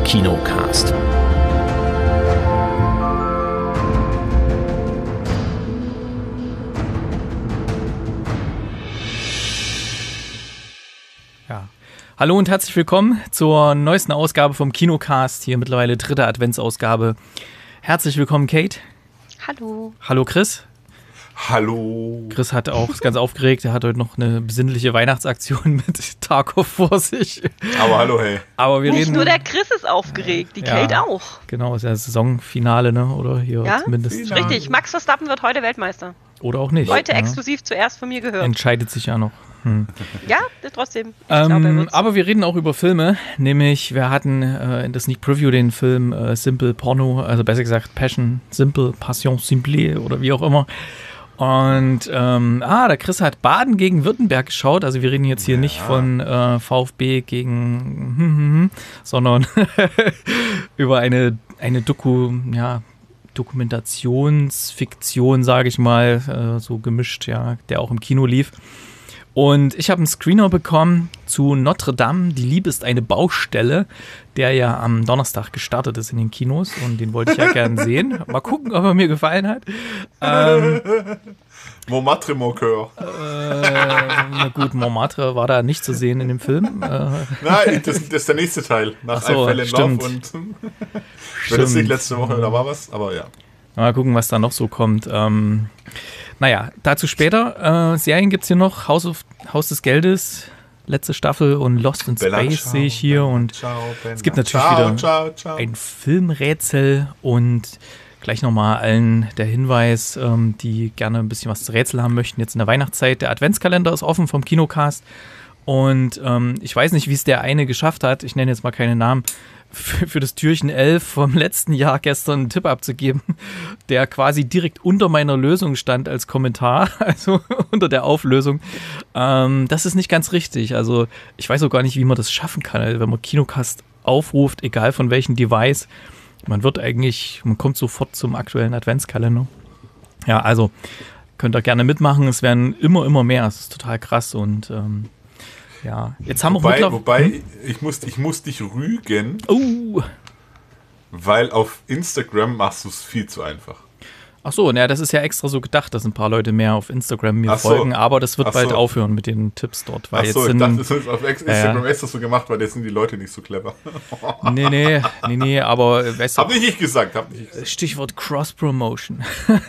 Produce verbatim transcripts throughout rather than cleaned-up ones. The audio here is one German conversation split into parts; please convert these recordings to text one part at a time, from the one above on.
Kinocast. Ja. Hallo und herzlich willkommen zur neuesten Ausgabe vom Kinocast, hier mittlerweile dritte Adventsausgabe. Herzlich willkommen, Kate. Hallo. Hallo, Chris. Hallo. Chris hat auch ist ganz aufgeregt. Er hat heute noch eine besinnliche Weihnachtsaktion mit Tarkov vor sich. Aber hallo, hey. Aber wir Nicht reden, nur der Chris ist aufgeregt, die Ja. Kate auch. Genau, ist ja das Saisonfinale, ne? Oder hier Ja? zumindest. Finale. Richtig, Max Verstappen wird heute Weltmeister. Oder auch nicht. Heute ja. exklusiv zuerst von mir gehört. Entscheidet sich ja noch. Hm. Ja, trotzdem. Ich glaube, er Ähm, wird's. aber wir reden auch über Filme, nämlich wir hatten äh, in der Sneak Preview den Film äh, Simple Porno, also besser gesagt Passion Simple, Passion Simple oder wie auch immer. Und ähm, ah, der Chris hat Baden gegen Württemberg geschaut, also wir reden jetzt hier Ja. nicht von äh, VfB gegen, hm, hm, hm, sondern über eine, eine Doku, ja, Dokumentationsfiktion, sage ich mal, äh, so gemischt, ja, der auch im Kino lief. Und ich habe einen Screener bekommen zu Notre Dame, die Liebe ist eine Baustelle, der ja am Donnerstag gestartet ist in den Kinos und den wollte ich ja gern sehen. Mal gucken, ob er mir gefallen hat. Ähm, Montmartre, mon coeur. äh, na gut, Montmartre war da nicht zu sehen in dem Film. Äh, Nein, das, das ist der nächste Teil. Nach Ach so, I Fell in stimmt. Love und wenn das nicht letzte Woche, da war was, aber ja. Mal gucken, was da noch so kommt. Ähm, naja, dazu später. Äh, Serien gibt es hier noch. Haus, of, Haus des Geldes, letzte Staffel und Lost in Bella, Space ciao, sehe ich hier. Bella, Und ciao, Bella. es gibt natürlich ciao, wieder ciao, ciao. ein Filmrätsel und gleich nochmal allen der Hinweis, ähm, die gerne ein bisschen was zu Rätsel haben möchten. Jetzt in der Weihnachtszeit. Der Adventskalender ist offen vom Kinocast. Und ähm, ich weiß nicht, wie es der eine geschafft hat. Ich nenne jetzt mal keine Namen. Für, für das Türchen elf vom letzten Jahr gestern einen Tipp abzugeben, der quasi direkt unter meiner Lösung stand als Kommentar, also unter der Auflösung. Ähm, das ist nicht ganz richtig. Also ich weiß auch gar nicht, wie man das schaffen kann. Also, wenn man Kinocast aufruft, egal von welchem Device, man wird eigentlich, man kommt sofort zum aktuellen Adventskalender. Ja, also könnt ihr gerne mitmachen. Es werden immer, immer mehr. Es ist total krass und ähm, ja, jetzt haben wir Wobei, mittler- wobei ich, muss, ich muss dich rügen, Oh, weil auf Instagram machst du es viel zu einfach. ach so, naja, das ist ja extra so gedacht, dass ein paar Leute mehr auf Instagram mir Ach so. folgen, aber das wird Ach so. bald aufhören mit den Tipps dort, weil Achso, jetzt ich sind, dachte, das ist auf Ex- Ja, ja. Instagram extra so gemacht, weil jetzt sind die Leute nicht so clever. nee, nee, nee, nee, aber äh, weißt Hab du, nicht ich gesagt, hab nicht ich gesagt. Stichwort Cross-Promotion.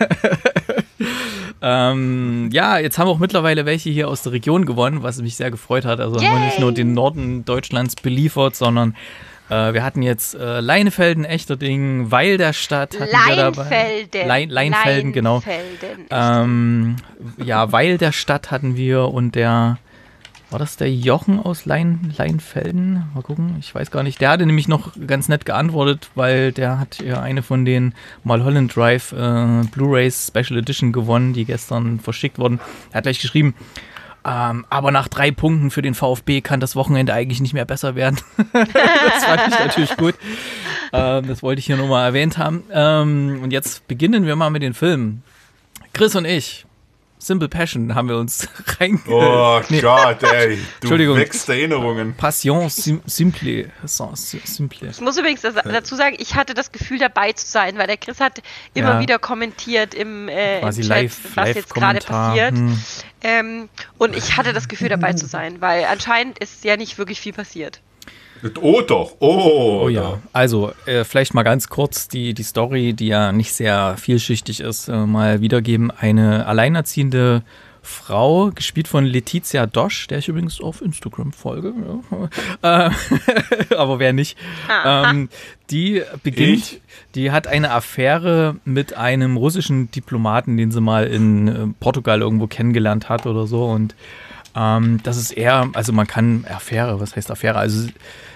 ähm, ja, jetzt haben auch mittlerweile welche hier aus der Region gewonnen, was mich sehr gefreut hat. Also haben wir nicht nur den Norden Deutschlands beliefert, sondern äh, wir hatten jetzt äh, Leinefelden, Echterdingen, Weil der Stadt hatten wir dabei. Leinfelden. Lein, Leinfelden, genau. Leinfelden. Ähm, ja, Weil der Stadt hatten wir und der, war das der Jochen aus Lein, Leinfelden? Mal gucken, ich weiß gar nicht. Der hatte nämlich noch ganz nett geantwortet, weil der hat ja eine von den Mulholland Drive äh, Blu-rays Special Edition gewonnen, die gestern verschickt wurden. Er hat gleich geschrieben, ähm, aber nach drei Punkten für den VfB kann das Wochenende eigentlich nicht mehr besser werden. Das fand ich natürlich gut. Ähm, das wollte ich hier nur mal erwähnt haben. Ähm, und jetzt beginnen wir mal mit den Filmen. Chris und ich, Simple Passion, haben wir uns rein... Oh Nee. Gott, ey, du Entschuldigung. wächst Erinnerungen. Passion sim simple. simple. Ich muss übrigens das, dazu sagen, ich hatte das Gefühl dabei zu sein, weil der Chris hat immer Ja. wieder kommentiert im, äh, im Quasi Chat, live, was jetzt gerade Live-Kommentar. passiert. Hm. Ähm, und ich hatte das Gefühl dabei zu sein, weil anscheinend ist ja nicht wirklich viel passiert. Oh doch, oh, Oh ja, also äh, vielleicht mal ganz kurz die, die Story, die ja nicht sehr vielschichtig ist, äh, mal wiedergeben. Eine alleinerziehende Frau, gespielt von Letizia Dosch, der ich übrigens auf Instagram folge, ja. äh, aber wer nicht, ähm, die beginnt, Ich? die hat eine Affäre mit einem russischen Diplomaten, den sie mal in äh, Portugal irgendwo kennengelernt hat oder so und ähm, das ist eher, also man kann Affäre, was heißt Affäre, also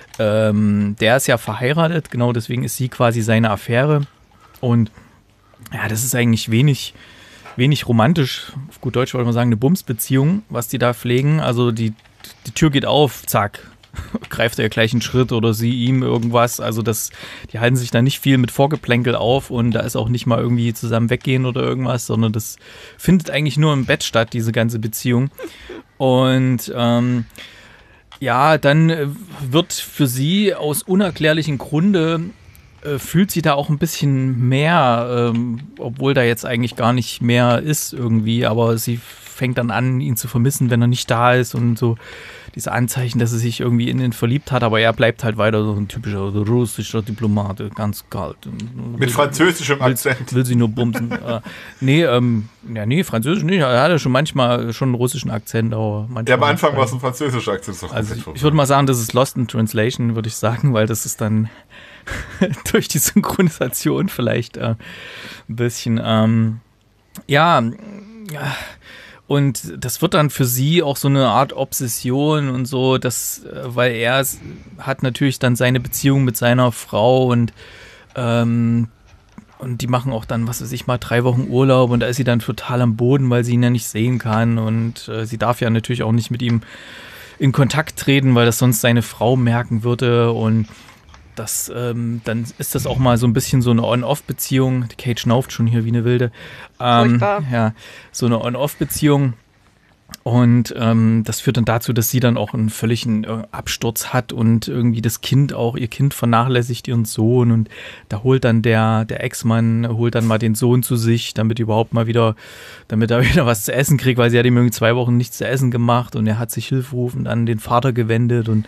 ähm, der ist ja verheiratet, genau deswegen ist sie quasi seine Affäre und ja, das ist eigentlich wenig, wenig romantisch, auf gut Deutsch wollte man sagen, eine Bumsbeziehung, was die da pflegen, also die, die Tür geht auf, zack, greift er gleich einen Schritt oder sie ihm irgendwas, also das, die halten sich da nicht viel mit Vorgeplänkel auf und da ist auch nicht mal irgendwie zusammen weggehen oder irgendwas, sondern das findet eigentlich nur im Bett statt, diese ganze Beziehung und ähm, Ja, dann äh, wird für sie aus unerklärlichen Grunde, äh, fühlt sie da auch ein bisschen mehr, ähm, obwohl da jetzt eigentlich gar nicht mehr ist irgendwie, aber sie fängt dann an, ihn zu vermissen, wenn er nicht da ist und so diese Anzeichen, dass sie sich irgendwie in ihn verliebt hat, aber er bleibt halt weiter so ein typischer so russischer Diplomat, ganz kalt. Mit französischem will, Akzent. Will sie nur bumsen. äh, nee, ähm, ja, nee, französisch nicht. Er hatte schon manchmal schon einen russischen Akzent, aber manchmal. Ja, am Anfang war es ein französischer Akzent. Also ich, ich würde mal sagen, das ist Lost in Translation, würde ich sagen, weil das ist dann durch die Synchronisation vielleicht äh, ein bisschen, ähm, ja, ja. Und das wird dann für sie auch so eine Art Obsession und so, dass, weil er hat natürlich dann seine Beziehung mit seiner Frau und, ähm, und die machen auch dann, was weiß ich mal, drei Wochen Urlaub und da ist sie dann total am Boden, weil sie ihn ja nicht sehen kann und äh, sie darf ja natürlich auch nicht mit ihm in Kontakt treten, weil das sonst seine Frau merken würde und das, ähm, dann ist das auch mal so ein bisschen so eine On-Off-Beziehung. Die Kate schnauft schon hier wie eine Wilde. Ähm, ja, so eine On-Off-Beziehung. Und ähm, das führt dann dazu, dass sie dann auch einen völligen äh, Absturz hat und irgendwie das Kind auch, ihr Kind vernachlässigt ihren Sohn und da holt dann der, der Ex-Mann, holt dann mal den Sohn zu sich, damit überhaupt mal wieder, damit er wieder was zu essen kriegt, weil sie hat ihm irgendwie zwei Wochen nichts zu essen gemacht und er hat sich hilferufend an den Vater gewendet und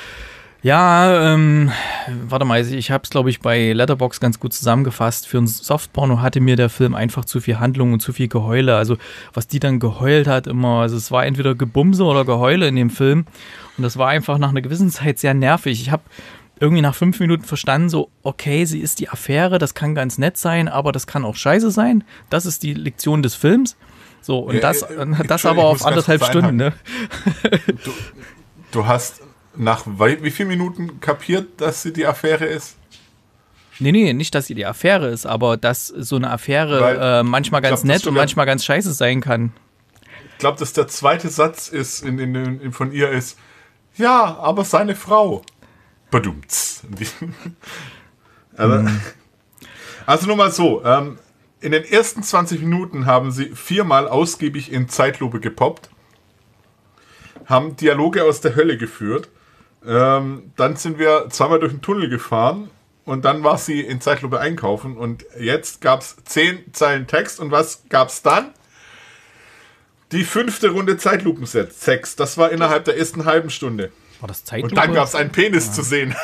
ja, ähm, warte mal, ich habe es, glaube ich, bei Letterboxd ganz gut zusammengefasst. Für ein Softporno hatte mir der Film einfach zu viel Handlung und zu viel Geheule. Also was die dann geheult hat immer, also es war entweder Gebumse oder Geheule in dem Film. Und das war einfach nach einer gewissen Zeit sehr nervig. Ich habe irgendwie nach fünf Minuten verstanden, so, okay, sie ist die Affäre, das kann ganz nett sein, aber das kann auch scheiße sein. Das ist die Lektion des Films. So, und ja, das, äh, das aber auf anderthalb Stunden, ne? Du, du hast nach wie vielen Minuten kapiert, dass sie die Affäre ist? Nee, nee, nicht, dass sie die Affäre ist, aber dass so eine Affäre äh, manchmal ganz glaub, nett und manchmal ganz scheiße sein kann. Ich glaube, dass der zweite Satz ist in, in, in, von ihr ist, ja, aber seine Frau. Badumts. also, mm. also nur mal so, ähm, in den ersten zwanzig Minuten haben sie viermal ausgiebig in Zeitlupe gepoppt, haben Dialoge aus der Hölle geführt. Ähm, dann sind wir zweimal durch den Tunnel gefahren und dann war sie in Zeitlupe einkaufen und jetzt gab es zehn Zeilen Text und was gab es dann? Die fünfte Runde Zeitlupensex. Das war innerhalb der ersten halben Stunde. War das Zeitlupe? Und dann gab es einen Penis ja. zu sehen.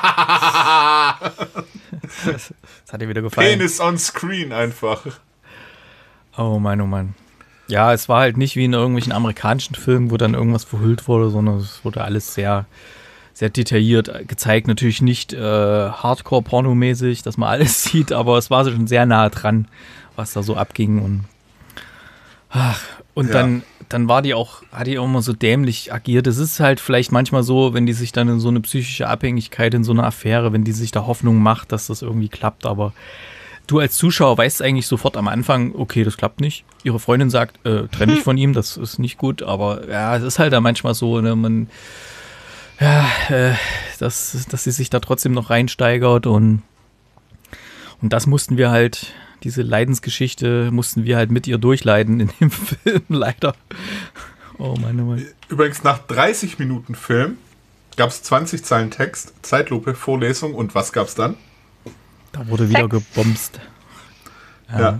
das, das hat dir wieder gefallen. Penis on screen einfach. Oh Mann, oh Mann. Ja, es war halt nicht wie in irgendwelchen amerikanischen Filmen, wo dann irgendwas verhüllt wurde, sondern es wurde alles sehr, sehr detailliert gezeigt. Natürlich nicht äh, Hardcore-Pornomäßig, dass man alles sieht, aber es war schon sehr nah dran, was da so abging. Und, ach, und ja. dann, dann war die auch, hat die auch immer so dämlich agiert. Es ist halt vielleicht manchmal so, wenn die sich dann in so eine psychische Abhängigkeit, in so eine Affäre, wenn die sich da Hoffnung macht, dass das irgendwie klappt, aber du als Zuschauer weißt eigentlich sofort am Anfang, okay, das klappt nicht. Ihre Freundin sagt, äh, trenn dich von ihm, das ist nicht gut. Aber ja, es ist halt da manchmal so, ne, man, ja, äh, dass, dass sie sich da trotzdem noch reinsteigert und, und das mussten wir halt, diese Leidensgeschichte mussten wir halt mit ihr durchleiden in dem Film, leider. Oh Mann, oh Mann. Übrigens, nach dreißig Minuten Film gab es zwanzig Zeilen Text, Zeitlupe, Vorlesung und was gab's dann? Da wurde wieder Sex. gebomst. Ja. ja.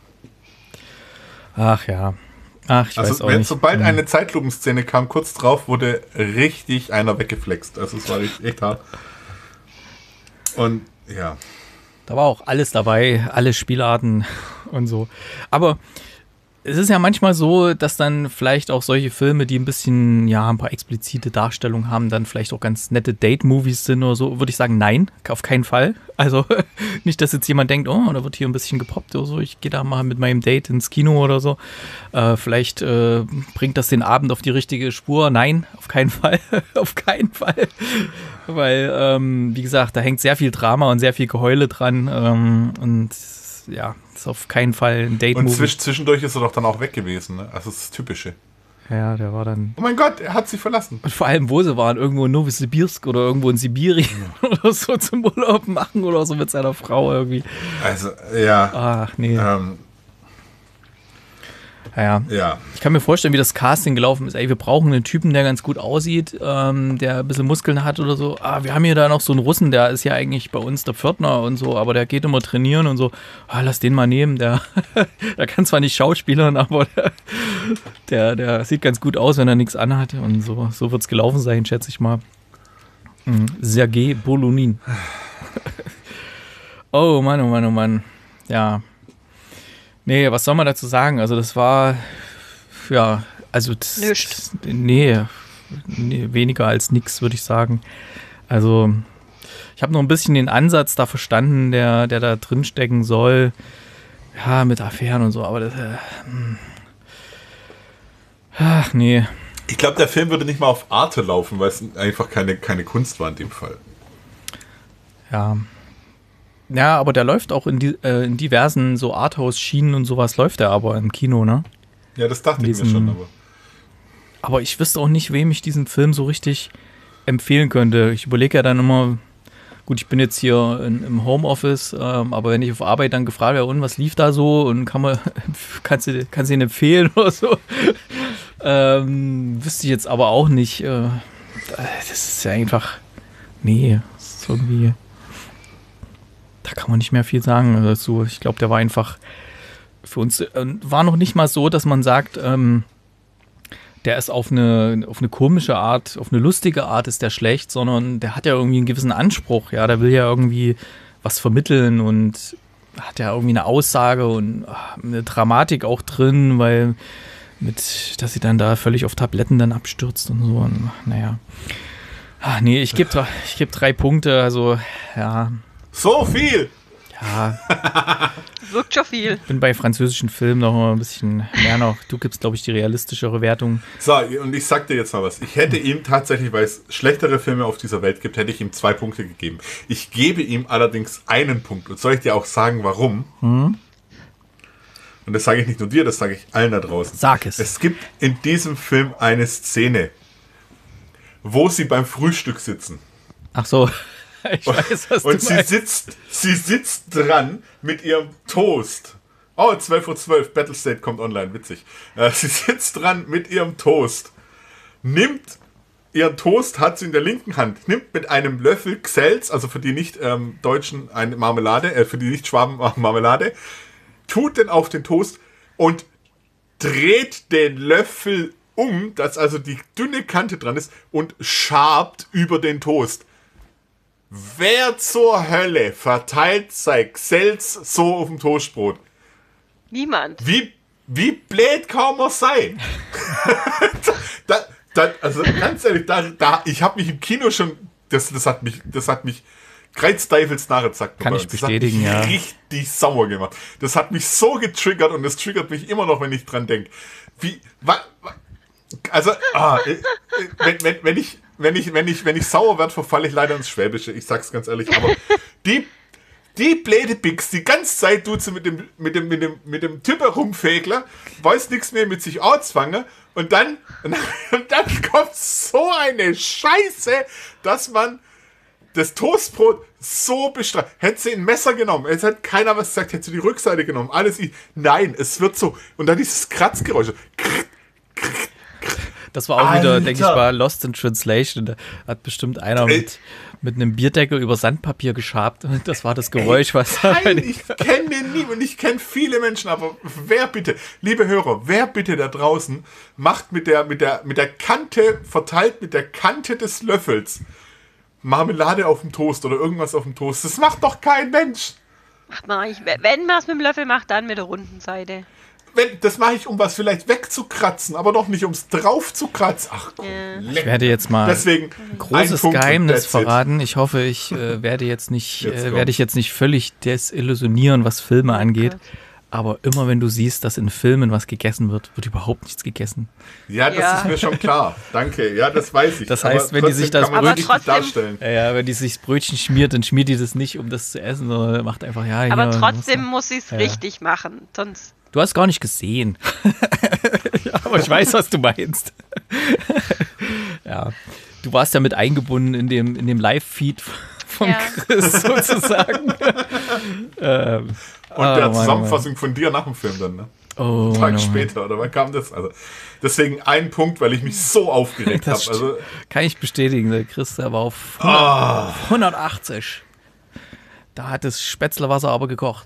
Ach ja. Ach, ich also, weiß auch wenn, nicht. Sobald hm. eine Zeitlupenszene kam, kurz drauf wurde richtig einer weggeflext. Also es war richtig, echt hart. Und ja. Da war auch alles dabei, alle Spielarten und so. Aber es ist ja manchmal so, dass dann vielleicht auch solche Filme, die ein bisschen, ja, ein paar explizite Darstellungen haben, dann vielleicht auch ganz nette Date-Movies sind oder so, würde ich sagen, nein, auf keinen Fall. Also nicht, dass jetzt jemand denkt, oh, da wird hier ein bisschen gepoppt oder so, ich gehe da mal mit meinem Date ins Kino oder so. Äh, vielleicht äh, bringt das den Abend auf die richtige Spur. Nein, auf keinen Fall. Auf keinen Fall. Weil, ähm, wie gesagt, da hängt sehr viel Drama und sehr viel Geheule dran ähm, und ja, ist auf keinen Fall ein Date-Movie. Und zwisch- zwischendurch ist er doch dann auch weg gewesen, ne? Also das ist das Typische. Ja, der war dann... Oh mein Gott, er hat sie verlassen. Und vor allem, wo sie waren, irgendwo in Novosibirsk oder irgendwo in Sibirien ja. oder so zum Urlaub machen oder so mit seiner Frau irgendwie. Also, ja. Ach, nee. Ähm, Naja, Ja. ich kann mir vorstellen, wie das Casting gelaufen ist. Ey, wir brauchen einen Typen, der ganz gut aussieht, ähm, der ein bisschen Muskeln hat oder so. Ah, wir haben hier da noch so einen Russen, der ist ja eigentlich bei uns der Pförtner und so, aber der geht immer trainieren und so. Ah, lass den mal nehmen, der, der kann zwar nicht schauspielern, aber der, der, der sieht ganz gut aus, wenn er nichts anhat. Und so, so wird es gelaufen sein, schätze ich mal. Mhm. Sergei Bolonin. Oh Mann, oh Mann, oh Mann. Ja. Nee, was soll man dazu sagen? Also das war, ja, also das, Nichts. Nee, nee, weniger als nix, würde ich sagen. Also ich habe noch ein bisschen den Ansatz da verstanden, der, der da drin stecken soll. Ja, mit Affären und so, aber das, äh, ach nee. Ich glaube, der Film würde nicht mal auf Arte laufen, weil es einfach keine, keine Kunst war in dem Fall. Ja. Ja, aber der läuft auch in, die, äh, in diversen so Arthouse-Schienen und sowas läuft der aber im Kino, ne? Ja, das dachte Diesen, ich mir schon, aber. Aber ich wüsste auch nicht, wem ich diesen Film so richtig empfehlen könnte. Ich überlege ja dann immer, gut, ich bin jetzt hier in, im Homeoffice, ähm, aber wenn ich auf Arbeit dann gefragt werde, und was lief da so und kann man, kannst du, kannst du ihn empfehlen oder so, ähm, wüsste ich jetzt aber auch nicht. Äh, das ist ja einfach, nee, das ist irgendwie, da kann man nicht mehr viel sagen dazu. Ich glaube, der war einfach für uns, äh, war noch nicht mal so, dass man sagt, ähm, der ist auf eine, auf eine komische Art, auf eine lustige Art ist der schlecht, sondern der hat ja irgendwie einen gewissen Anspruch, ja, der will ja irgendwie was vermitteln und hat ja irgendwie eine Aussage und ach, eine Dramatik auch drin, weil mit, dass sie dann da völlig auf Tabletten dann abstürzt und so, und naja. Ach nee, ich gebe ich geb drei Punkte, also ja. So viel! Ja. Wirkt schon viel. Bin bei französischen Filmen noch mal ein bisschen mehr noch. Du gibst, glaube ich, die realistischere Wertung. So, und ich sag dir jetzt mal was. Ich hätte ihm tatsächlich, weil es schlechtere Filme auf dieser Welt gibt, hätte ich ihm zwei Punkte gegeben. Ich gebe ihm allerdings einen Punkt. Und soll ich dir auch sagen, warum? Hm? Und das sage ich nicht nur dir, das sage ich allen da draußen. Sag es. Es gibt in diesem Film eine Szene, wo sie beim Frühstück sitzen. Ach so. Ich weiß, was und du sie meinst. sitzt, sie sitzt dran mit ihrem Toast. Oh, zwölf Uhr zwölf, Battlestate kommt online, witzig. Äh, sie sitzt dran mit ihrem Toast. Nimmt ihren Toast, hat sie in der linken Hand, nimmt mit einem Löffel Xels, also für die Nicht-Deutschen ähm, eine Marmelade, äh, für die Nicht-Schwaben Marmelade, tut den auf den Toast und dreht den Löffel um, dass also die dünne Kante dran ist und schabt über den Toast. Wer zur Hölle verteilt sein Xels so auf dem Toastbrot? Niemand. Wie, wie blöd kann man sein? da, da, also ganz ehrlich, da, da, ich habe mich im Kino schon, das, das hat mich, das hat mich Kreuzteufelsnarre, sagt man. Kann ich bestätigen, das hat mich ja. richtig sauer gemacht. Das hat mich so getriggert und das triggert mich immer noch, wenn ich dran denke. Wie, wa, wa, also, ah, wenn, wenn, wenn ich Wenn ich, wenn ich, wenn ich sauer werde, verfalle ich leider ins Schwäbische. Ich sag's ganz ehrlich. Aber die, die blöde Bix, die ganze Zeit tut sie mit dem, mit dem, mit dem, mit dem Typ herumfägler, weiß nichts mehr mit sich anzufangen. Und dann, und dann kommt so eine Scheiße, dass man das Toastbrot so bestreitet. Hätte sie ein Messer genommen, es hätte keiner was gesagt, hätte sie die Rückseite genommen, alles. Nein, es wird so. Und dann dieses Kratzgeräusch. Das war auch Alter. wieder, denke ich mal, Lost in Translation. Da hat bestimmt einer mit, mit einem Bierdeckel über Sandpapier geschabt. Und das war das Geräusch, was... Nein, ich kenne den nie und ich kenne viele Menschen, aber wer bitte, liebe Hörer, wer bitte da draußen macht mit der, mit der, mit der Kante, verteilt mit der Kante des Löffels Marmelade auf dem Toast oder irgendwas auf dem Toast? Das macht doch kein Mensch. Macht man eigentlich, wenn man es mit dem Löffel macht, dann mit der runden Seite. Wenn, das mache ich, um was vielleicht wegzukratzen, aber doch nicht, um es drauf zu kratzen. Ach komm, Ja. Ich werde jetzt mal Deswegen ein großes Punkt und Geheimnis that's it. verraten. Ich hoffe, ich äh, werde jetzt nicht, Jetzt äh, kommt's. werde ich jetzt nicht völlig desillusionieren, was Filme angeht. Gott. Aber immer wenn du siehst, dass in Filmen was gegessen wird, wird überhaupt nichts gegessen. Ja, das Ja. ist mir schon klar. Danke. Ja, das weiß ich. Das heißt, Aber wenn die trotzdem sich das kann man Brötchen- das nicht darstellen. Ja, ja, wenn die sich das Brötchen schmiert, dann schmiert die das nicht, um das zu essen, sondern macht einfach, ja, Aber hier, trotzdem was- muss sie es Ja. richtig machen. Sonst. Du hast gar nicht gesehen. Ja, aber ich weiß, was du meinst. Ja, du warst ja mit eingebunden in dem, in dem Live-Feed von Ja. Chris sozusagen. ähm, Und der oh Mann, Zusammenfassung von dir nach dem Film dann, ne? Oh, Einen Tag no. später, oder wann kam das? Also, deswegen ein Punkt, weil ich mich so aufgeregt habe. Das Also, kann ich bestätigen, der Chris, der war auf hundert, ah, auf hundertachtzig. Da hat das Spätzlewasser aber gekocht.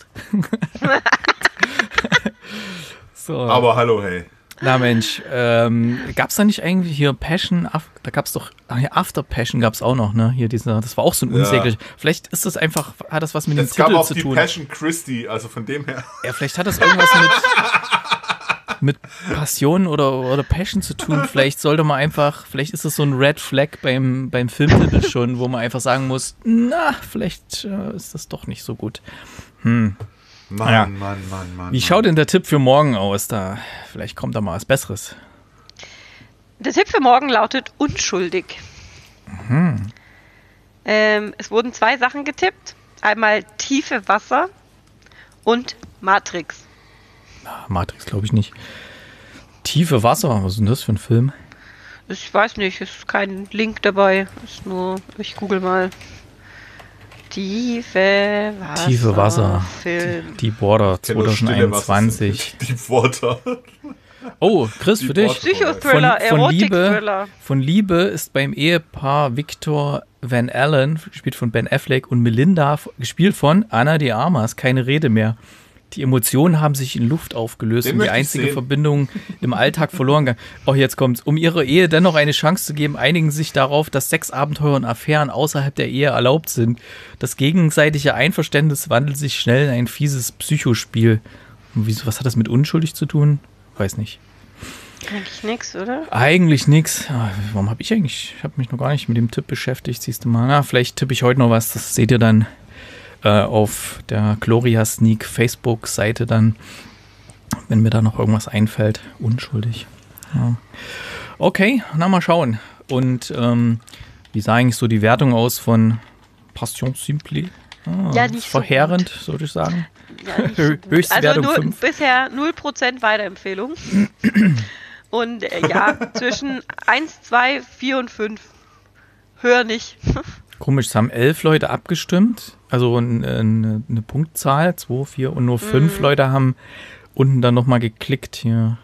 So. aber hallo, hey. Na Mensch, ähm, gab es da nicht eigentlich hier Passion, Af- da gab es doch, ach ja, After Passion gab es auch noch, ne? Hier dieser, das war auch so ein Ja. unsäglich. Vielleicht ist das einfach, hat das was mit dem Es gab Titel auch zu die tun. Passion Christi, also von dem her. Ja, vielleicht hat das irgendwas mit, mit Passion oder, oder Passion zu tun. Vielleicht sollte man einfach, vielleicht ist das so ein Red Flag beim, beim Filmtitel schon, wo man einfach sagen muss, na, vielleicht äh, ist das doch nicht so gut. Hm. Mann, Ja. Mann, Mann, Mann. Wie schaut denn der Tipp für morgen aus? Da, vielleicht kommt da mal was Besseres. Der Tipp für morgen lautet unschuldig. Mhm. Ähm, es wurden zwei Sachen getippt. Einmal tiefe Wasser und Matrix. Matrix glaube ich nicht. Tiefe Wasser, was ist denn das für ein Film? Ich weiß nicht, ist kein Link dabei. Ist nur, ich google mal. Tiefe Wasser. Tiefe Wasser. Film. Die Border Ich kenn nur stille Wasser. zwanzig einundzwanzig. Deep Water. Oh, Chris, für dich. Psychothriller, Von- von Liebe- Erotik-Thriller. Von Liebe ist beim Ehepaar Victor Van Allen, gespielt von Ben Affleck, und Melinda, gespielt von Ana de Armas, keine Rede mehr. Die Emotionen haben sich in Luft aufgelöst Den und die möchte ich einzige sehen. Verbindung im Alltag verloren gegangen. Oh, jetzt kommt's. Um ihre Ehe dennoch eine Chance zu geben, einigen sie sich darauf, dass Sexabenteuer und Affären außerhalb der Ehe erlaubt sind. Das gegenseitige Einverständnis wandelt sich schnell in ein fieses Psychospiel. Und wieso, was hat das mit unschuldig zu tun? Weiß nicht. Eigentlich nix, oder? Eigentlich nix. Ah, warum habe ich eigentlich, ich habe mich noch gar nicht mit dem Tipp beschäftigt, siehst du mal. Na, vielleicht tippe ich heute noch was, das seht ihr dann äh, auf der Gloria Sneak Facebook-Seite dann, wenn mir da noch irgendwas einfällt. Unschuldig. Ja. Okay, na mal schauen. Und ähm, wie sah eigentlich so die Wertung aus von Passion Simple? Ah, Ja, nicht so verheerend, sollte ich sagen. Ja, nicht so gut. Höchste Also Wertung nur, fünf. bisher null Prozent Weiterempfehlung. Und äh, ja, zwischen eins, zwei, vier und fünf. Höher nicht. Komisch, es haben elf Leute abgestimmt, also eine, eine Punktzahl, zwei, vier und nur fünf Mhm. Leute haben unten dann nochmal geklickt hier.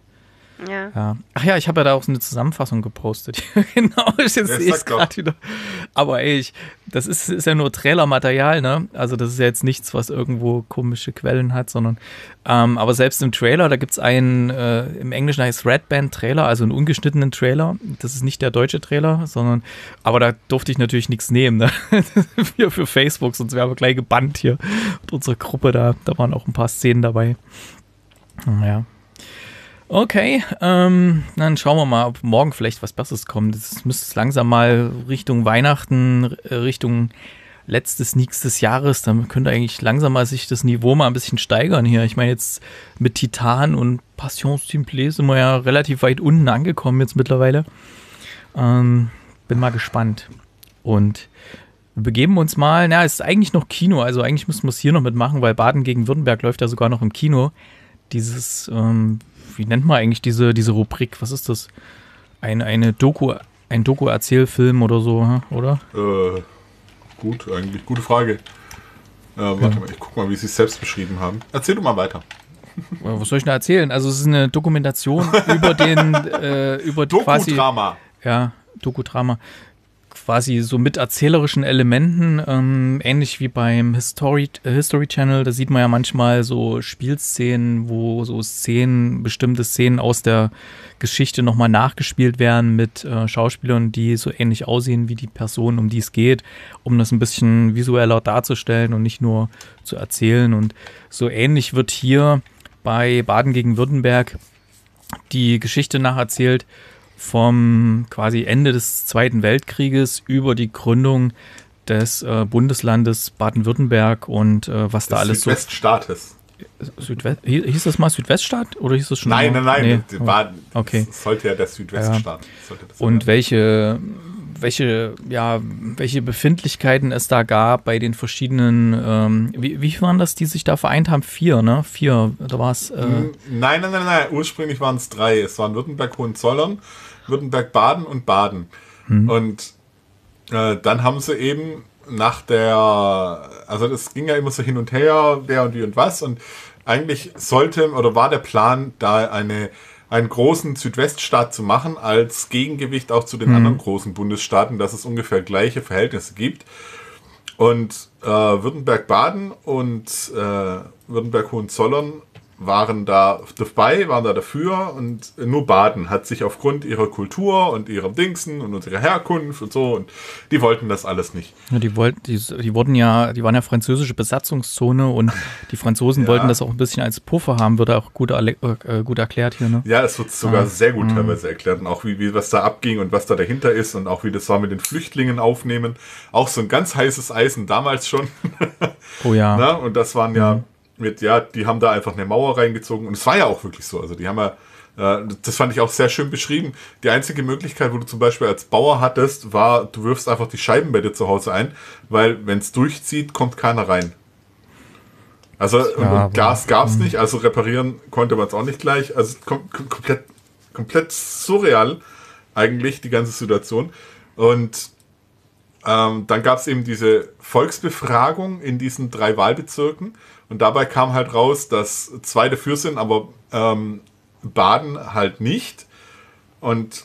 Ja. Ja. Ach ja, ich habe ja da auch so eine Zusammenfassung gepostet. Genau, jetzt Ja, sehe ich es sag doch. gerade wieder. Aber ey, ich, das ist, ist ja nur Trailermaterial, ne? Also das ist ja jetzt nichts, was irgendwo komische Quellen hat, sondern ähm, aber selbst im Trailer, da gibt es einen, äh, im Englischen heißt Red Band Trailer, also einen ungeschnittenen Trailer. Das ist nicht der deutsche Trailer, sondern, aber da durfte ich natürlich nichts nehmen, ne? für, für Facebook, sonst wären wir gleich gebannt hier mit unserer Gruppe, da, da waren auch ein paar Szenen dabei. Ja. Okay, ähm, dann schauen wir mal, ob morgen vielleicht was Besseres kommt. Es müsste langsam mal Richtung Weihnachten, äh, Richtung letztes Sneaks des Jahres, dann könnte eigentlich langsam mal sich das Niveau mal ein bisschen steigern hier. Ich meine, jetzt mit Titan und Passion Simple sind wir ja relativ weit unten angekommen jetzt mittlerweile. Ähm, bin mal gespannt. Und wir begeben uns mal, na, es ist eigentlich noch Kino, also eigentlich müssen wir es hier noch mitmachen, weil Baden gegen Württemberg läuft ja sogar noch im Kino. Dieses, ähm, wie nennt man eigentlich diese, diese Rubrik? Was ist das? Eine, eine Doku, ein Doku-Erzählfilm oder so, hm, oder? Äh, gut, eigentlich. Gute Frage. Äh, warte Ja. mal, ich guck mal, wie sie es selbst beschrieben haben. Erzähl du mal weiter. Was soll ich denn erzählen? Also es ist eine Dokumentation über den, äh, über die quasi, Doku-Drama. ja, Dokudrama, quasi so mit erzählerischen Elementen, ähm, ähnlich wie beim History, äh, History Channel, da sieht man ja manchmal so Spielszenen, wo so Szenen, bestimmte Szenen aus der Geschichte nochmal nachgespielt werden mit äh, Schauspielern, die so ähnlich aussehen wie die Person, um die es geht, um das ein bisschen visueller darzustellen und nicht nur zu erzählen. Und so ähnlich wird hier bei Baden gegen Württemberg die Geschichte nacherzählt vom quasi Ende des Zweiten Weltkrieges über die Gründung des äh, Bundeslandes Baden-Württemberg und äh, was da Des alles Südweststaates. so. Südwest, hieß das mal Südweststaat oder hieß das schon? Nein, nein, nein. Nee. das war, Okay. das sollte ja der Südweststaat. Sollte das Und sein. welche, welche, ja, welche Befindlichkeiten es da gab bei den verschiedenen, ähm, wie, wie waren das, die sich da vereint haben? Vier, ne? Vier, da war es. Äh, Nein, nein, nein, nein. Ursprünglich waren es drei. Es waren Württemberg-Hohenzollern, Württemberg-Baden und Baden. Hm. Und äh, dann haben sie eben nach der, also das ging ja immer so hin und her, wer und wie und was. Und eigentlich sollte oder war der Plan, da eine einen großen Südweststaat zu machen, als Gegengewicht auch zu den mhm. anderen großen Bundesstaaten, dass es ungefähr gleiche Verhältnisse gibt. Und äh, Württemberg-Baden und äh, Württemberg-Hohenzollern waren da dabei, waren da dafür, und nur Baden hat sich aufgrund ihrer Kultur und ihrer Dingsen und unserer Herkunft und so, und die wollten das alles nicht. Ja, die wollten, die, die wurden ja, die waren ja französische Besatzungszone, und die Franzosen ja. wollten das auch ein bisschen als Puffer haben, wird auch gut, äh, gut erklärt hier, ne? Ja, es wird sogar ah. sehr gut mhm. teilweise erklärt, und auch wie, wie was da abging und was da dahinter ist und auch wie das war mit den Flüchtlingen aufnehmen. Auch so ein ganz heißes Eisen damals schon. Oh ja. Na, und das waren ja mhm. mit, ja, die haben da einfach eine Mauer reingezogen, und es war ja auch wirklich so, also die haben ja, äh, das fand ich auch sehr schön beschrieben, die einzige Möglichkeit, wo du zum Beispiel als Bauer hattest, war, du wirfst einfach die Scheiben bei dir zu Hause ein, weil wenn es durchzieht, kommt keiner rein. Also, ja, und, und Gas gab es nicht, also reparieren konnte man es auch nicht gleich, also kom- kom- komplett, komplett surreal eigentlich, die ganze Situation. Und ähm, dann gab es eben diese Volksbefragung in diesen drei Wahlbezirken, und dabei kam halt raus, dass zwei dafür sind, aber ähm, Baden halt nicht. Und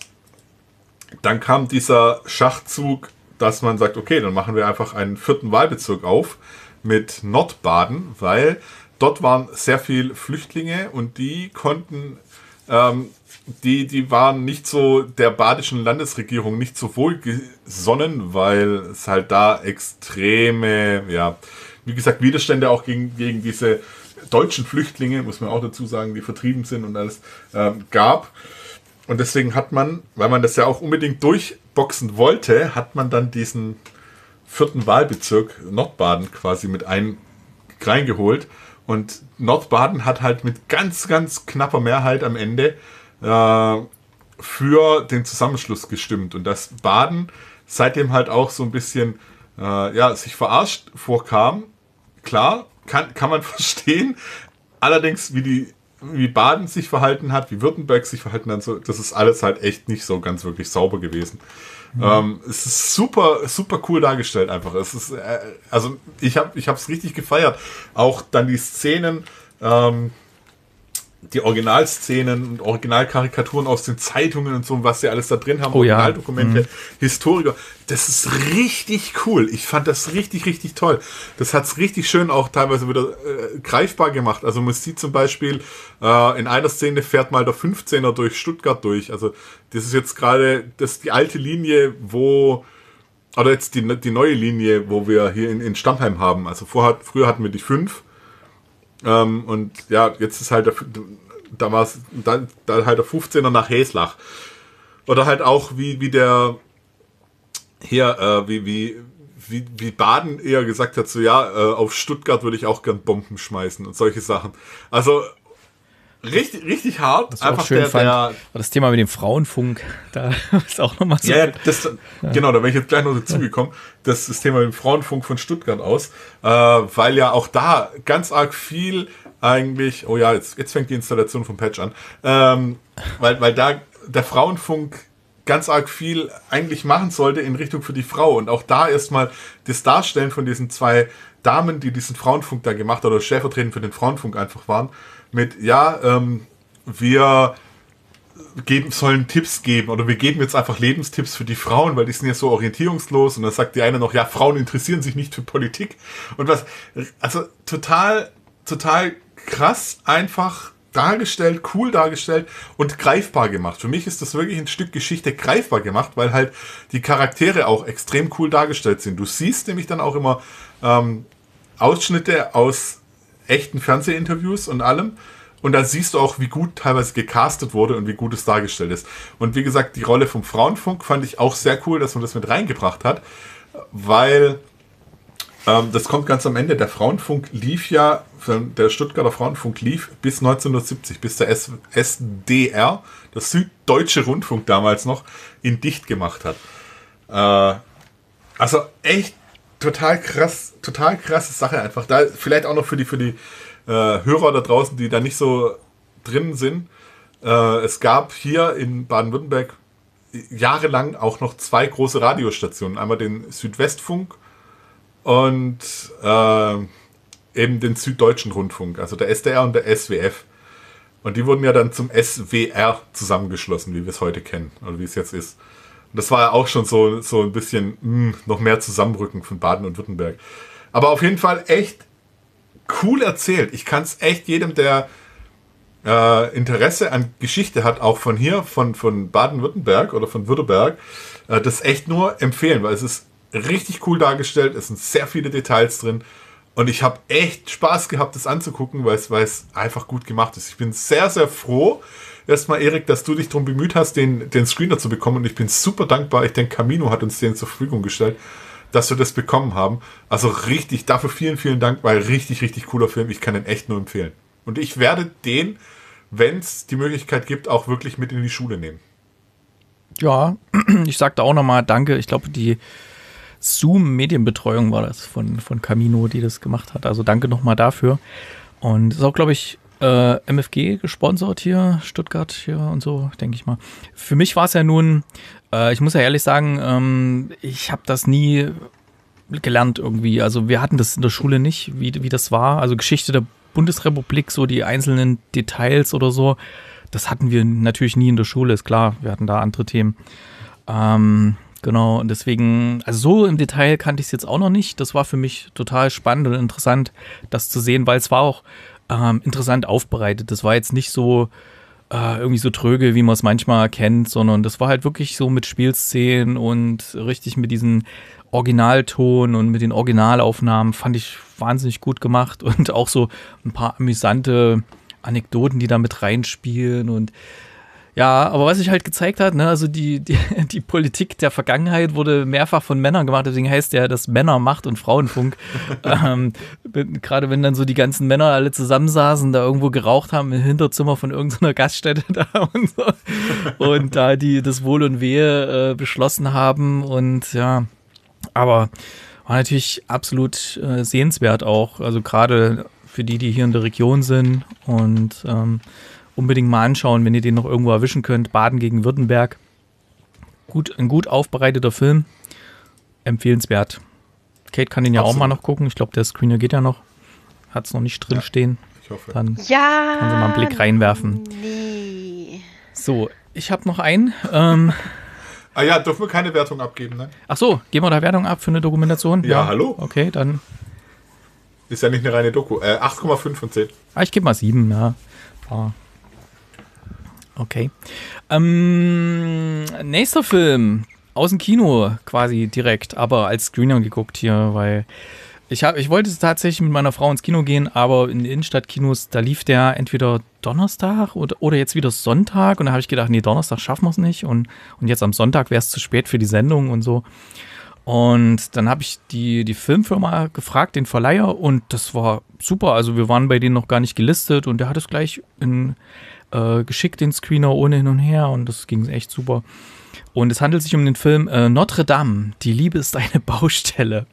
dann kam dieser Schachzug, dass man sagt, okay, dann machen wir einfach einen vierten Wahlbezirk auf mit Nordbaden, weil dort waren sehr viele Flüchtlinge, und die konnten, ähm, die, die waren nicht so der badischen Landesregierung nicht so wohlgesonnen, weil es halt da extreme, ja, wie gesagt, Widerstände auch gegen, gegen diese deutschen Flüchtlinge, muss man auch dazu sagen, die vertrieben sind und alles, ähm, gab. Und deswegen hat man, weil man das ja auch unbedingt durchboxen wollte, hat man dann diesen vierten Wahlbezirk Nordbaden quasi mit ein reingeholt. Und Nordbaden hat halt mit ganz, ganz knapper Mehrheit am Ende äh, für den Zusammenschluss gestimmt. Und dass Baden seitdem halt auch so ein bisschen äh, ja, sich verarscht vorkam. Klar, kann, kann man verstehen. Allerdings, wie die wie Baden sich verhalten hat, wie Württemberg sich verhalten hat, so, das ist alles halt echt nicht so ganz wirklich sauber gewesen. Mhm. Ähm, es ist super, super cool dargestellt einfach. Es ist, äh, also ich habe ich es richtig gefeiert. Auch dann die Szenen, ähm, die Originalszenen und Originalkarikaturen aus den Zeitungen und so, was sie alles da drin haben, oh, Originaldokumente, ja. mhm. Historiker, das ist richtig cool. Ich fand das richtig, richtig toll. Das hat es richtig schön auch teilweise wieder äh, greifbar gemacht. Also man sieht zum Beispiel, äh, in einer Szene fährt mal der fünfzehner durch Stuttgart durch. Also das ist jetzt gerade das die alte Linie, wo, oder jetzt die, die neue Linie, wo wir hier in, in Stammheim haben. Also vorher, früher hatten wir die fünf. Ähm, und ja, jetzt ist halt der, da war es da, da halt der fünfzehner nach Heslach. Oder halt auch wie, wie der hier, äh, wie, wie, wie, wie Baden eher gesagt hat, so ja, äh, auf Stuttgart würde ich auch gern Bomben schmeißen und solche Sachen. Also richtig, richtig hart. Was ich einfach auch schön der, fand, der, war das Thema mit dem Frauenfunk. Da ist auch nochmal so. Ja, das, ja, genau, da wäre ich jetzt gleich noch dazugekommen. Das ist das Thema mit dem Frauenfunk von Stuttgart aus. Äh, weil ja auch da ganz arg viel eigentlich, oh ja, jetzt, jetzt fängt die Installation vom Patch an. Ähm, weil, weil da der Frauenfunk ganz arg viel eigentlich machen sollte in Richtung für die Frau. Und auch da erstmal das Darstellen von diesen zwei Damen, die diesen Frauenfunk da gemacht haben, oder stellvertretend für den Frauenfunk einfach waren, mit, ja, ähm, wir geben, sollen Tipps geben oder wir geben jetzt einfach Lebenstipps für die Frauen, weil die sind ja so orientierungslos, und dann sagt die eine noch, ja, Frauen interessieren sich nicht für Politik und was, also total, total krass einfach dargestellt, cool dargestellt und greifbar gemacht. Für mich ist das wirklich ein Stück Geschichte greifbar gemacht, weil halt die Charaktere auch extrem cool dargestellt sind. Du siehst nämlich dann auch immer ähm, Ausschnitte aus echten Fernsehinterviews und allem. Und dann siehst du auch, wie gut teilweise gecastet wurde und wie gut es dargestellt ist. Und wie gesagt, die Rolle vom Frauenfunk fand ich auch sehr cool, dass man das mit reingebracht hat, weil ähm, das kommt ganz am Ende. Der Frauenfunk lief ja, der Stuttgarter Frauenfunk lief bis neunzehnhundertsiebzig, bis der S- SDR, der Süddeutsche Rundfunk damals noch, ihn dicht gemacht hat. Äh, also echt total krass, total krasse Sache einfach. Da vielleicht auch noch für die, für die äh, Hörer da draußen, die da nicht so drin sind. Äh, es gab hier in Baden-Württemberg jahrelang auch noch zwei große Radiostationen. Einmal den Südwestfunk und äh, eben den Süddeutschen Rundfunk, also der S D R und der S W F. Und die wurden ja dann zum S W R zusammengeschlossen, wie wir es heute kennen, oder wie es jetzt ist. Und das war ja auch schon so, so ein bisschen mh, noch mehr Zusammenrücken von Baden und Württemberg. Aber auf jeden Fall echt cool erzählt. Ich kann es echt jedem, der äh, Interesse an Geschichte hat, auch von hier, von, von Baden-Württemberg oder von Württemberg, äh, das echt nur empfehlen, weil es ist richtig cool dargestellt, es sind sehr viele Details drin. Und ich habe echt Spaß gehabt, das anzugucken, weil es, weil es einfach gut gemacht ist. Ich bin sehr, sehr froh, erstmal, Erik, dass du dich darum bemüht hast, den, den Screener zu bekommen. Und ich bin super dankbar. Ich denke, Camino hat uns den zur Verfügung gestellt, dass wir das bekommen haben. Also richtig, dafür vielen, vielen Dank, weil richtig, richtig cooler Film. Ich kann den echt nur empfehlen. Und ich werde den, wenn es die Möglichkeit gibt, auch wirklich mit in die Schule nehmen. Ja, ich sagte auch nochmal Danke. Ich glaube, die Zoom-Medienbetreuung war das von, von Camino, die das gemacht hat. Also danke nochmal dafür. Und ist auch, glaube ich, äh, M F G gesponsert hier, Stuttgart hier und so, denke ich mal. Für mich war es ja nun, äh, ich muss ja ehrlich sagen, ähm, ich habe das nie gelernt irgendwie. Also wir hatten das in der Schule nicht, wie, wie das war. Also Geschichte der Bundesrepublik, so die einzelnen Details oder so, das hatten wir natürlich nie in der Schule, ist klar. Wir hatten da andere Themen. Ähm, Genau, und deswegen, also so im Detail kannte ich es jetzt auch noch nicht. Das war für mich total spannend und interessant, das zu sehen, weil es war auch ähm, interessant aufbereitet. Das war jetzt nicht so äh, irgendwie so tröge, wie man es manchmal kennt, sondern das war halt wirklich so mit Spielszenen und richtig mit diesem Originalton und mit den Originalaufnahmen, fand ich wahnsinnig gut gemacht und auch so ein paar amüsante Anekdoten, die da mit reinspielen und ja, aber was sich halt gezeigt hat, ne, also die, die, die Politik der Vergangenheit wurde mehrfach von Männern gemacht, deswegen heißt ja das Männermacht- und Frauenfunk. ähm, Gerade wenn dann so die ganzen Männer alle zusammensaßen, da irgendwo geraucht haben im Hinterzimmer von irgendeiner Gaststätte da und so. Und da die das Wohl und Wehe äh, beschlossen haben und ja, aber war natürlich absolut äh, sehenswert auch, also gerade für die, die hier in der Region sind und ähm, unbedingt mal anschauen, wenn ihr den noch irgendwo erwischen könnt. Baden gegen Württemberg. Gut, ein gut aufbereiteter Film. Empfehlenswert. Kate kann den ja Absolut. Auch mal noch gucken. Ich glaube, der Screener geht ja noch. Hat es noch nicht drin ja, stehen. Ich hoffe. Dann ja, kann sie mal einen Blick reinwerfen. Nee. So, ich habe noch einen. Ähm, ah ja, dürfen wir keine Wertung abgeben, ne? Ach so, geben wir da Wertung ab für eine Dokumentation? Ja, ja. Hallo. Okay, dann. Ist ja nicht eine reine Doku. Äh, acht Komma fünf von zehn. Ah, ich gebe mal sieben, ja. Ah. Okay. Ähm, nächster Film aus dem Kino quasi direkt, aber als Screener geguckt hier, weil ich habe, ich wollte tatsächlich mit meiner Frau ins Kino gehen, aber in den Innenstadtkinos, da lief der entweder Donnerstag oder, oder jetzt wieder Sonntag und da habe ich gedacht, nee, Donnerstag schaffen wir es nicht und, und jetzt am Sonntag wäre es zu spät für die Sendung und so. Und dann habe ich die, die Filmfirma gefragt, den Verleiher, und das war super. Also wir waren bei denen noch gar nicht gelistet und der hat es gleich in Äh, geschickt, den Screener, ohne hin und her, und das ging echt super. Und es handelt sich um den Film äh, Notre Dame, die Liebe ist eine Baustelle.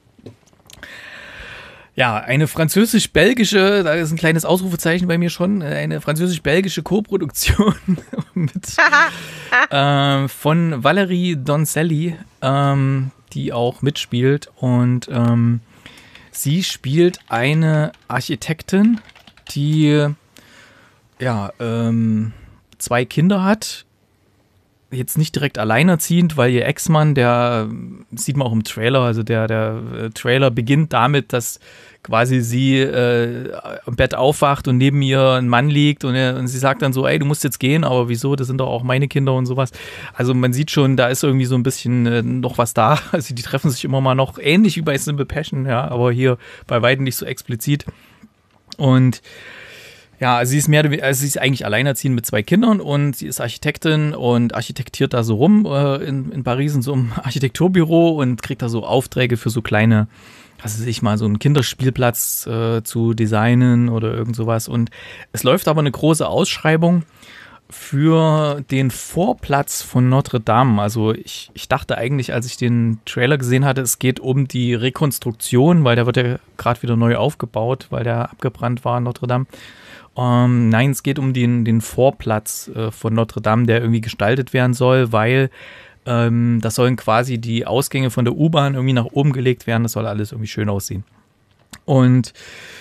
Ja, eine französisch-belgische, da ist ein kleines Ausrufezeichen bei mir schon, eine französisch-belgische Co-Produktion mit, äh, von Valerie Donzelli, ähm, die auch mitspielt, und ähm, sie spielt eine Architektin, die ja, ähm, zwei Kinder hat, jetzt nicht direkt alleinerziehend, weil ihr Ex-Mann, der sieht man auch im Trailer, also der, der äh, Trailer beginnt damit, dass quasi sie äh, im Bett aufwacht und neben ihr ein Mann liegt und, er, und sie sagt dann so, ey, du musst jetzt gehen, aber wieso, das sind doch auch meine Kinder und sowas. Also man sieht schon, da ist irgendwie so ein bisschen äh, noch was da, also die treffen sich immer mal noch, ähnlich wie bei Simple Passion, ja, aber hier bei weitem nicht so explizit. Und ja, also sie ist mehr, also sie ist eigentlich alleinerziehend mit zwei Kindern und sie ist Architektin und architektiert da so rum äh, in, in Paris in so einem Architekturbüro und kriegt da so Aufträge für so kleine, was weiß ich mal, so einen Kinderspielplatz äh, zu designen oder irgend sowas. Und es läuft aber eine große Ausschreibung für den Vorplatz von Notre Dame. Also ich, ich dachte eigentlich, als ich den Trailer gesehen hatte, es geht um die Rekonstruktion, weil der wird ja gerade wieder neu aufgebaut, weil der abgebrannt war in Notre Dame. Um, nein, es geht um den, den Vorplatz äh, von Notre Dame, der irgendwie gestaltet werden soll, weil ähm, das sollen quasi die Ausgänge von der U-Bahn irgendwie nach oben gelegt werden. Das soll alles irgendwie schön aussehen. Und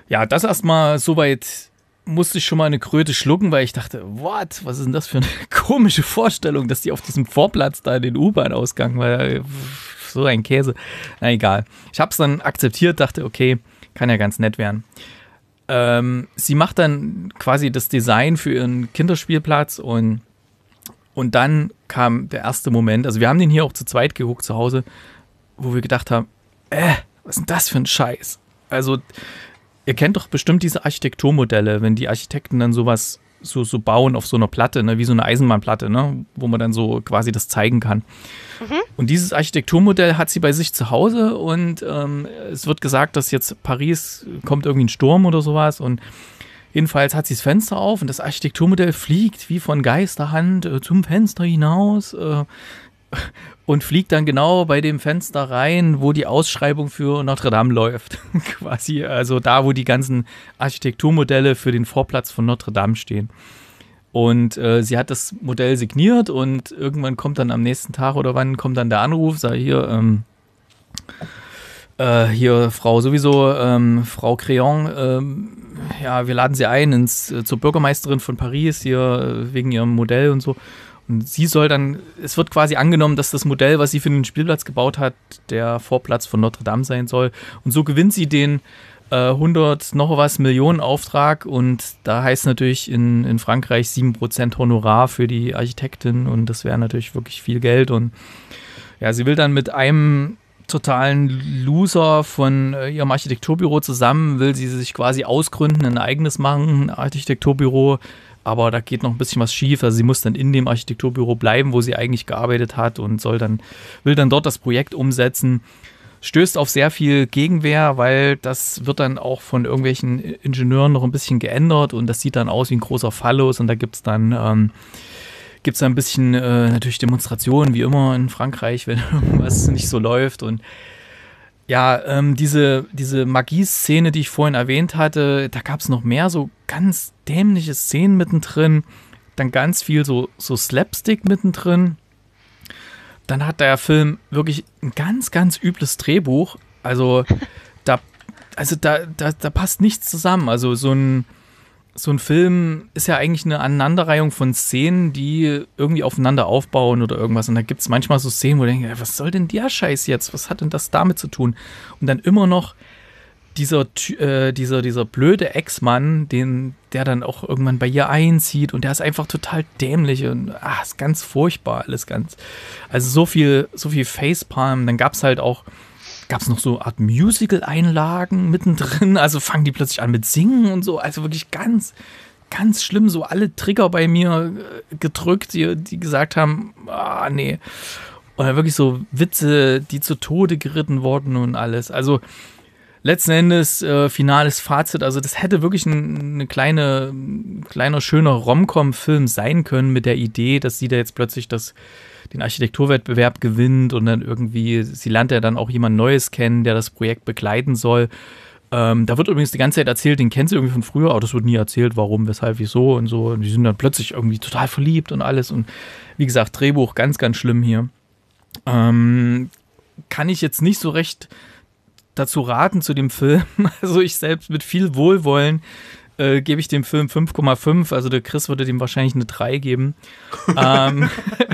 Ja, das erstmal soweit musste ich schon mal eine Kröte schlucken, weil ich dachte, what, was ist denn das für eine komische Vorstellung, dass die auf diesem Vorplatz da in den U-Bahn-Ausgang, weil so ein Käse. Na egal. Ich habe es dann akzeptiert, dachte, okay, kann ja ganz nett werden. Ähm, sie macht dann quasi das Design für ihren Kinderspielplatz und, und dann kam der erste Moment, also wir haben den hier auch zu zweit geguckt zu Hause, wo wir gedacht haben, äh, was ist denn das für ein Scheiß? Also ihr kennt doch bestimmt diese Architekturmodelle, wenn die Architekten dann sowas so, so bauen auf so einer Platte, ne, wie so eine Eisenbahnplatte, ne, wo man dann so quasi das zeigen kann. Mhm. Und dieses Architekturmodell hat sie bei sich zu Hause und ähm, es wird gesagt, dass jetzt Paris kommt irgendwie ein Sturm oder sowas und jedenfalls hat sie das Fenster auf und das Architekturmodell fliegt wie von Geisterhand äh, zum Fenster hinaus äh, und fliegt dann genau bei dem Fenster rein, wo die Ausschreibung für Notre Dame läuft. Quasi, also da, wo die ganzen Architekturmodelle für den Vorplatz von Notre Dame stehen. Und äh, sie hat das Modell signiert und irgendwann kommt dann am nächsten Tag oder wann kommt dann der Anruf, sag hier, ähm, äh, hier Frau sowieso, ähm, Frau Crayon, ähm, ja, wir laden sie ein ins, äh, zur Bürgermeisterin von Paris hier äh, wegen ihrem Modell und so. Und sie soll dann, es wird quasi angenommen, dass das Modell, was sie für den Spielplatz gebaut hat, der Vorplatz von Notre Dame sein soll. Und so gewinnt sie den äh, hundert noch was Millionen Auftrag. Und da heißt natürlich in, in Frankreich sieben Prozent Honorar für die Architektin. Und das wäre natürlich wirklich viel Geld. Und ja, sie will dann mit einem totalen Loser von äh, ihrem Architekturbüro zusammen, will sie sich quasi ausgründen, ein eigenes machen, ein Architekturbüro. Aber da geht noch ein bisschen was schief. Also sie muss dann in dem Architekturbüro bleiben, wo sie eigentlich gearbeitet hat und soll dann, will dann dort das Projekt umsetzen. Stößt auf sehr viel Gegenwehr, weil das wird dann auch von irgendwelchen Ingenieuren noch ein bisschen geändert und das sieht dann aus wie ein großer Phallus und da gibt es dann, ähm, gibt's dann ein bisschen äh, natürlich Demonstrationen, wie immer in Frankreich, wenn irgendwas nicht so läuft. Und ja, ähm, diese, diese Magie-Szene, die ich vorhin erwähnt hatte, da gab es noch mehr so ganz dämliche Szenen mittendrin, dann ganz viel so, so Slapstick mittendrin. Dann hat der Film wirklich ein ganz, ganz übles Drehbuch. Also da, also da, da, da passt nichts zusammen. Also so ein, so ein Film ist ja eigentlich eine Aneinanderreihung von Szenen, die irgendwie aufeinander aufbauen oder irgendwas. Und da gibt es manchmal so Szenen, wo du denkst, was soll denn der Scheiß jetzt? Was hat denn das damit zu tun? Und dann immer noch dieser, äh, dieser, dieser blöde Ex-Mann, den, der dann auch irgendwann bei ihr einzieht und der ist einfach total dämlich und ach, ist ganz furchtbar alles ganz. Also so viel, so viel Facepalm. Dann gab es halt auch, gab es noch so eine Art Musical-Einlagen mittendrin, also fangen die plötzlich an mit Singen und so, also wirklich ganz, ganz schlimm, so alle Trigger bei mir gedrückt, die, die gesagt haben, ah, nee. Oder wirklich so Witze, die zu Tode geritten wurden und alles, also letzten Endes, äh, finales Fazit, also das hätte wirklich ein, eine kleine, ein kleiner, schöner Rom-Com-Film sein können mit der Idee, dass sie da jetzt plötzlich das, den Architekturwettbewerb gewinnt und dann irgendwie, sie lernt ja dann auch jemand Neues kennen, der das Projekt begleiten soll. Ähm, da wird übrigens die ganze Zeit erzählt, den kennt sie irgendwie von früher, aber das wird nie erzählt, warum, weshalb, wieso und so. Und die sind dann plötzlich irgendwie total verliebt und alles. Und wie gesagt, Drehbuch ganz, ganz schlimm hier. Ähm, kann ich jetzt nicht so recht dazu raten zu dem Film. Also ich selbst mit viel Wohlwollen äh, gebe ich dem Film fünf Komma fünf. Also der Chris würde dem wahrscheinlich eine drei geben. ähm,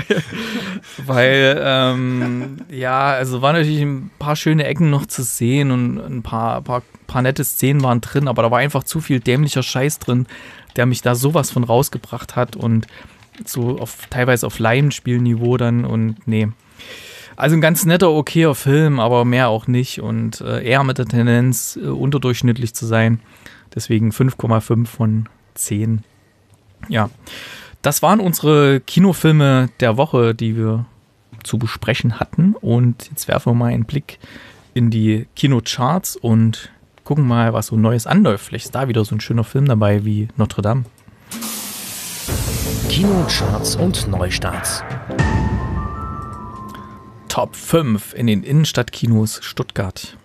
weil, ähm, ja, also waren natürlich ein paar schöne Ecken noch zu sehen und ein paar, paar, paar nette Szenen waren drin, aber da war einfach zu viel dämlicher Scheiß drin, der mich da sowas von rausgebracht hat und so auf, teilweise auf Laienspielniveau dann und nee. Also ein ganz netter, okayer Film, aber mehr auch nicht und äh, eher mit der Tendenz, äh, unterdurchschnittlich zu sein. Deswegen fünf Komma fünf von zehn. Ja, das waren unsere Kinofilme der Woche, die wir zu besprechen hatten. Und jetzt werfen wir mal einen Blick in die Kinocharts und gucken mal, was so Neues anläuft. Vielleicht ist da wieder so ein schöner Film dabei wie Notre Dame. Kinocharts und Neustarts. Top fünf in den Innenstadtkinos Stuttgart.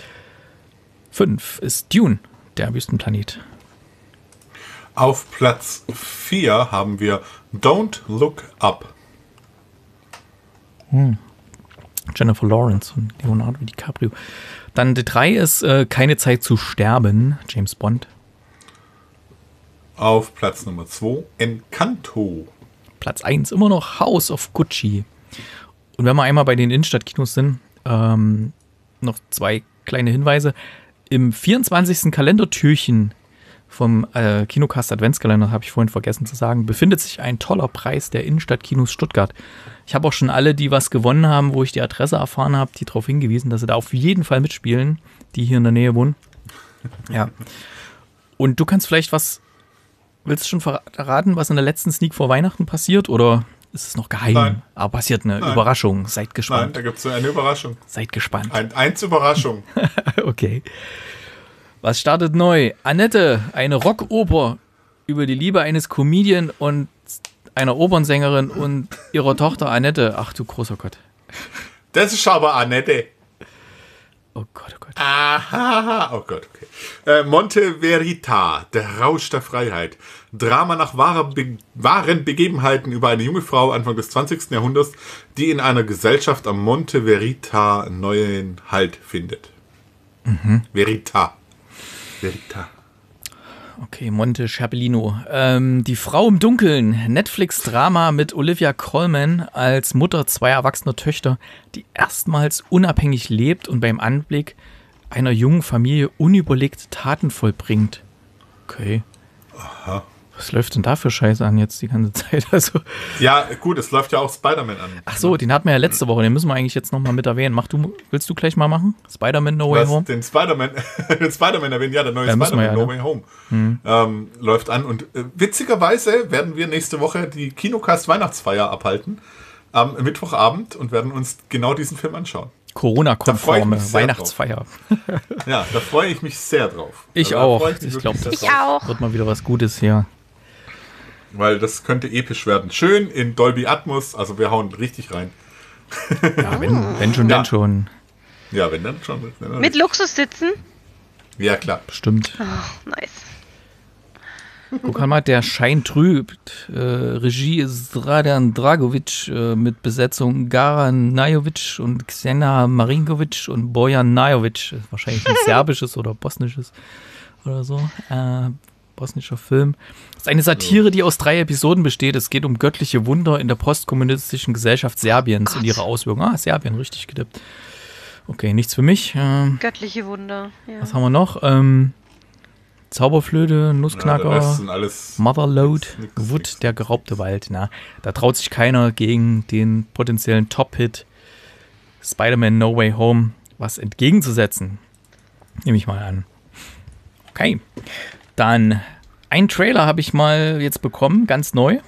fünf ist Dune, der Wüstenplanet. Auf Platz vier haben wir Don't Look Up. Hm. Jennifer Lawrence und Leonardo DiCaprio. Dann die drei ist äh, Keine Zeit zu sterben, James Bond. Auf Platz Nummer zwei Encanto. Platz eins immer noch House of Gucci. Und wenn wir einmal bei den Innenstadtkinos sind, ähm, noch zwei kleine Hinweise. Im vierundzwanzigsten Kalendertürchen vom äh, Kinocast Adventskalender, habe ich vorhin vergessen zu sagen, befindet sich ein toller Preis der Innenstadtkinos Stuttgart. Ich habe auch schon alle, die was gewonnen haben, wo ich die Adresse erfahren habe, die darauf hingewiesen, dass sie da auf jeden Fall mitspielen, die hier in der Nähe wohnen. Ja. Und du kannst vielleicht was, willst du schon verraten, was in der letzten Sneak vor Weihnachten passiert, oder ist es noch geheim? Nein. Aber passiert eine Nein. Überraschung, seid gespannt. Nein, da gibt es eine Überraschung. Seid gespannt. Ein, eins Überraschung. Okay. Was startet neu? Annette, eine Rockoper über die Liebe eines Comedian und einer Opernsängerin und ihrer Tochter Annette. Ach du großer Gott. Das ist aber Annette. Oh Gott, oh Gott. Aha, oh Gott, okay. Äh, Monte Verita, der Rausch der Freiheit. Drama nach wahrer Be- wahren Begebenheiten über eine junge Frau Anfang des zwanzigsten Jahrhunderts, die in einer Gesellschaft am Monte Verita neuen Halt findet. Mhm. Verita. Verita. Okay, Monte Scherpellino. Ähm, die Frau im Dunkeln. Netflix-Drama mit Olivia Colman als Mutter zweier erwachsener Töchter, die erstmals unabhängig lebt und beim Anblick einer jungen Familie unüberlegte Taten vollbringt. Okay. Aha. Was läuft denn da für Scheiße an jetzt die ganze Zeit? Also, Ja, gut, es läuft ja auch Spider-Man an. ach so, den hatten wir ja letzte Woche. Den müssen wir eigentlich jetzt nochmal mit erwähnen. Mach du, willst du gleich mal machen? Spider-Man No Way Was, Home? den Spider-Man, den Spider-Man erwähnen, ja, der neue Ja, müssen wir Spider-Man ja, No ne? Way Home Hm. ähm, läuft an. Und äh, witzigerweise werden wir nächste Woche die Kinocast Weihnachtsfeier abhalten am Mittwochabend und werden uns genau diesen Film anschauen. Da freue ich Corona-konforme mich sehr Weihnachtsfeier. Ja, da freue ich mich sehr drauf. Ich Also, da auch. freue mich Ich wirklich glaube, sehr das Ich drauf. auch. wird mal wieder was Gutes hier. Weil das könnte episch werden. Schön in Dolby Atmos, also wir hauen richtig rein. Ja, wenn, wenn schon, Ja. dann schon. Ja, wenn dann schon. Wenn dann Mit Luxus sitzen? Ja, klar. Bestimmt. Oh, nice. Guck mal, der Schein trübt. Äh, Regie ist Dragan Dragovic äh, mit Besetzung Garan Najovic und Ksena Marinkovic und Bojan Najovic. Wahrscheinlich ein serbisches oder bosnisches oder so. Äh, bosnischer Film. Das ist eine Satire, die aus drei Episoden besteht. Es geht um göttliche Wunder in der postkommunistischen Gesellschaft Serbiens und ihre Auswirkungen. Ah, Serbien, richtig getippt. Okay, nichts für mich. Ähm, Göttliche Wunder. Ja. was haben wir noch? Ähm, Zauberflöte, Ja, der Nussknacker. Rest sind alles Motherload, nix, nix, Wood, nix. der geraubte Wald. Na, da traut sich keiner gegen den potenziellen Top-Hit Spider-Man No Way Home was entgegenzusetzen. Nehme ich mal an. Okay. Dann ein Trailer habe ich mal jetzt bekommen, ganz neu.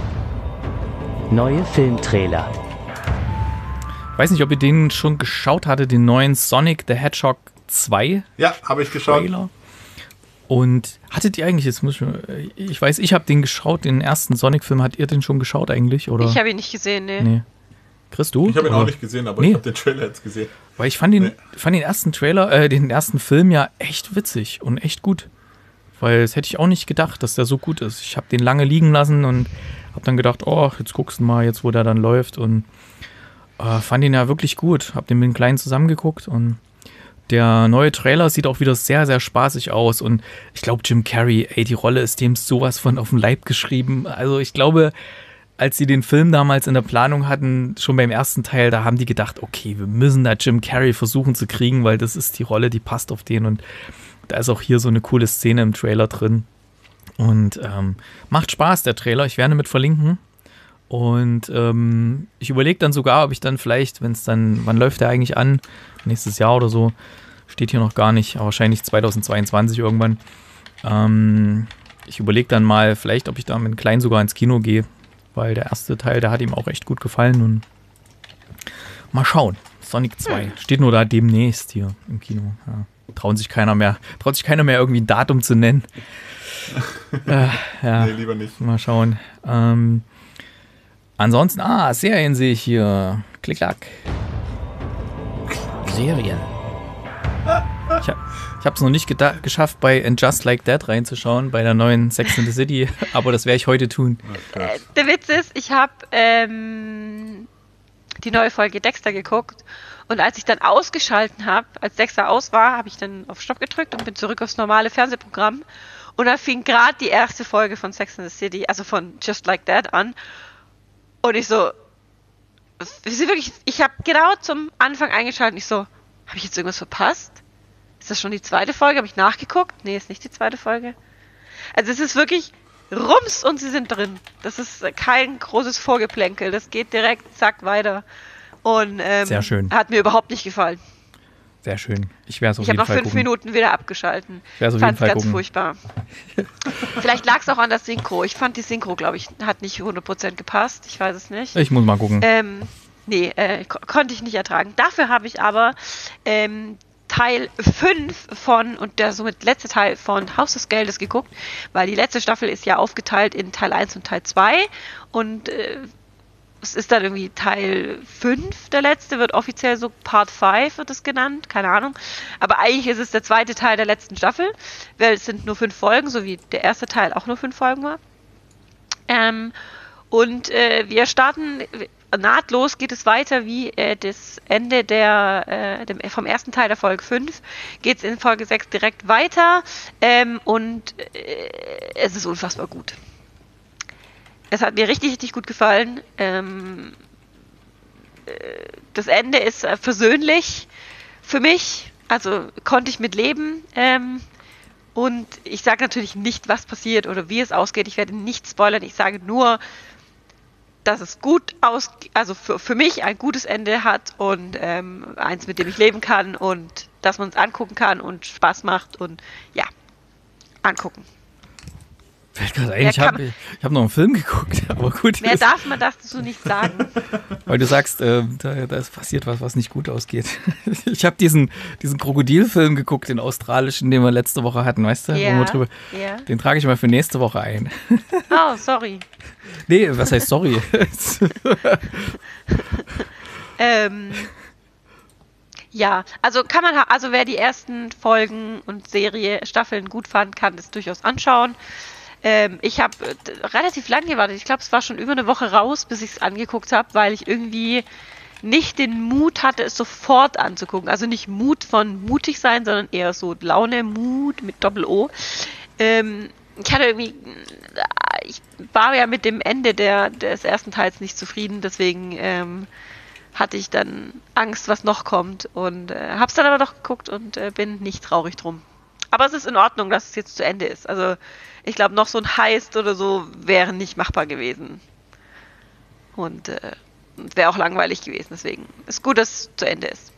Neue Filmtrailer. Ich weiß nicht, ob ihr den schon geschaut hattet, den neuen Sonic the Hedgehog zwei Ja, habe ich geschaut. Trailer. Und hattet ihr eigentlich, jetzt muss ich, ich weiß, ich habe den geschaut, den ersten Sonic-Film, habt ihr den schon geschaut eigentlich? Oder? Ich habe ihn nicht gesehen, nee. Nee. Chris, du? Ich habe ihn Oder? auch nicht gesehen, aber Nee. ich habe den Trailer jetzt gesehen. Weil ich fand den, Nee. fand den ersten Trailer, äh, den ersten Film ja echt witzig und echt gut. Weil das hätte ich auch nicht gedacht, dass der so gut ist. Ich habe den lange liegen lassen und habe dann gedacht, oh, jetzt guckst du mal, jetzt wo der dann läuft. Und äh, fand den ja wirklich gut. Hab den mit dem Kleinen zusammengeguckt und der neue Trailer sieht auch wieder sehr, sehr spaßig aus. Und ich glaube, Jim Carrey, ey, die Rolle ist dem sowas von auf den Leib geschrieben. Also ich glaube, als sie den Film damals in der Planung hatten, schon beim ersten Teil, da haben die gedacht, okay, wir müssen da Jim Carrey versuchen zu kriegen, weil das ist die Rolle, die passt auf den. Und da ist auch hier so eine coole Szene im Trailer drin. Und ähm, macht Spaß, der Trailer. Ich werde mit verlinken. Und ähm, ich überlege dann sogar, ob ich dann vielleicht, wenn es dann, wann läuft der eigentlich an? Nächstes Jahr oder so. Steht hier noch gar nicht, aber wahrscheinlich zweitausendzweiundzwanzig irgendwann. Ähm, ich überlege dann mal, vielleicht, ob ich da mit dem Kleinen sogar ins Kino gehe. Weil der erste Teil, der hat ihm auch echt gut gefallen. Und mal schauen. Sonic zwei. Steht nur da demnächst hier im Kino. Ja. Trauen sich keiner mehr, traut sich keiner mehr irgendwie ein Datum zu nennen. äh, ja, Nee, lieber nicht. mal schauen. Ähm, ansonsten, ah, Serien sehe ich hier. Klick-Klack. Serien. Ich, hab, ich habe es noch nicht geda- geschafft, bei And Just Like That reinzuschauen, bei der neuen Sex and the City, aber das werde ich heute tun. Oh Gott. Der Witz ist, ich habe ähm, die neue Folge Dexter geguckt. Und als ich dann ausgeschalten habe, als Dexter aus war, habe ich dann auf Stopp gedrückt und bin zurück aufs normale Fernsehprogramm. Und da fing gerade die erste Folge von Sex and the City, also von Just Like That an. Und ich so, wirklich, ich habe genau zum Anfang eingeschaltet und ich so, habe ich jetzt irgendwas verpasst? Ist das schon die zweite Folge? Habe ich nachgeguckt? Nee, ist nicht die zweite Folge. Also es ist wirklich Rums und sie sind drin. Das ist kein großes Vorgeplänkel. Das geht direkt, zack, weiter. Und ähm, Sehr schön. Hat mir überhaupt nicht gefallen. Sehr schön. Ich werde es auf Ich habe jeden nach Fall fünf gucken. Minuten wieder abgeschalten. Ich werde es auf jeden Fand es Fall ganz gucken. furchtbar. Vielleicht lag es auch an der Synchro. Ich fand die Synchro, glaube ich, hat nicht hundert Prozent gepasst. Ich weiß es nicht. Ich muss mal gucken. Ähm, nee, äh, ko- konnte ich nicht ertragen. Dafür habe ich aber ähm, Teil fünf von, und der somit letzte Teil von Haus des Geldes geguckt, weil die letzte Staffel ist ja aufgeteilt in Teil eins und Teil zwei und äh, es ist dann irgendwie Teil fünf, der letzte, wird offiziell so Part fünf wird es genannt, keine Ahnung. Aber eigentlich ist es der zweite Teil der letzten Staffel, weil es sind nur fünf Folgen, so wie der erste Teil auch nur fünf Folgen war. Ähm, und äh, wir starten, nahtlos geht es weiter wie äh, das Ende der, äh, dem, vom ersten Teil der Folge fünf, geht es in Folge sechs direkt weiter ähm, und äh, es ist unfassbar gut. Es hat mir richtig, richtig gut gefallen. Ähm, äh, das Ende ist äh, versöhnlich für mich, also konnte ich mit leben. Ähm, und ich sage natürlich nicht, was passiert oder wie es ausgeht. Ich werde nicht spoilern. Ich sage nur, dass es gut aus, also für, für mich ein gutes Ende hat und ähm, eins, mit dem ich leben kann und dass man es angucken kann und Spaß macht und ja, angucken. Fällt gerade ein, Wer ich kann- habe ich hab noch einen Film geguckt, aber gut. Mehr darf man das so nicht sagen. Weil du sagst, äh, da, da ist passiert was, was nicht gut ausgeht. Ich habe diesen, diesen Krokodilfilm geguckt, den australischen, den wir letzte Woche hatten, weißt du? Wo Ja, wir drüber, ja. den trage ich mal für nächste Woche ein. Oh, sorry. Nee, was heißt sorry? Ähm, ja, also kann man, ha- also wer die ersten Folgen und Serie, Staffeln gut fand, kann das durchaus anschauen. Ähm, ich habe äh, relativ lange gewartet. Ich glaube, es war schon über eine Woche raus, bis ich es angeguckt habe, weil ich irgendwie nicht den Mut hatte, es sofort anzugucken. Also nicht Mut von mutig sein, sondern eher so Laune, Mut mit Doppel-O. Ähm, ich hatte irgendwie, äh, ich war ja mit dem Ende der, des ersten Teils nicht zufrieden, deswegen ähm, hatte ich dann Angst, was noch kommt und äh, hab's dann aber doch geguckt und äh, bin nicht traurig drum. Aber es ist in Ordnung, dass es jetzt zu Ende ist. Also ich glaube, noch so ein Heist oder so wäre nicht machbar gewesen. Und äh, wäre auch langweilig gewesen. Deswegen ist gut, dass es zu Ende ist.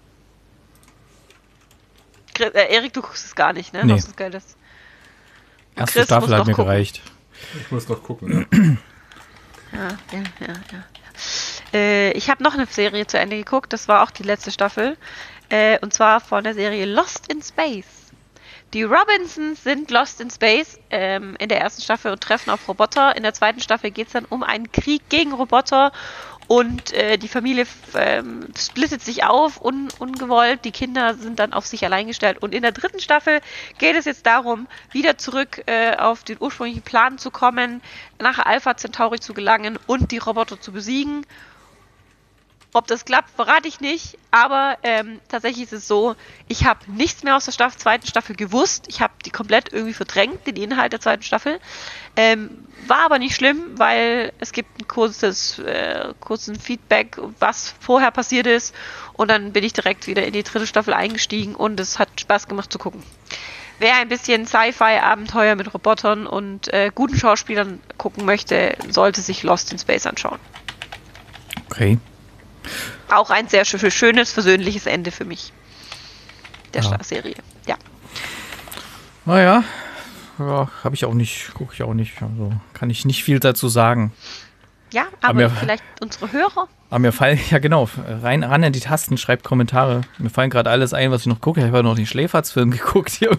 Chris, äh, Erik, du guckst es gar nicht, ne? Nee. Haus des Geldes. Erste Chris Staffel muss hat noch mir gucken. gereicht. Ich muss noch gucken. Ja. Ja, ja, ja, ja. Äh, ich habe noch eine Serie zu Ende geguckt. Das war auch die letzte Staffel. Äh, und zwar von der Serie Lost in Space. Die Robinsons sind Lost in Space ähm, in der ersten Staffel und treffen auf Roboter. In der zweiten Staffel geht es dann um einen Krieg gegen Roboter und äh, die Familie f- ähm, splittet sich auf, un- ungewollt. Die Kinder sind dann auf sich allein gestellt. Und in der dritten Staffel geht es jetzt darum, wieder zurück äh, auf den ursprünglichen Plan zu kommen, nach Alpha Centauri zu gelangen und die Roboter zu besiegen. Ob das klappt, verrate ich nicht, aber ähm, tatsächlich ist es so, ich habe nichts mehr aus der Staffel, zweiten Staffel gewusst. Ich habe die komplett irgendwie verdrängt, den Inhalt der zweiten Staffel. Ähm, war aber nicht schlimm, weil es gibt ein kurzes, äh, kurzen Feedback, was vorher passiert ist. Und dann bin ich direkt wieder in die dritte Staffel eingestiegen und es hat Spaß gemacht zu gucken. Wer ein bisschen Sci-Fi-Abenteuer mit Robotern und äh, guten Schauspielern gucken möchte, sollte sich Lost in Space anschauen. Okay. Auch ein sehr schö- schönes, versöhnliches Ende für mich. Der Ja. Sta- Serie. Ja. Naja, ja, habe ich auch nicht, gucke ich auch nicht. Also kann ich nicht viel dazu sagen. Ja, Aber aber mir- vielleicht unsere Hörer. Aber mir fallen, ja genau, rein ran an die Tasten, schreibt Kommentare. Mir fallen gerade alles ein, was ich noch gucke. Ich habe ja noch den Schläferz-Film geguckt hier.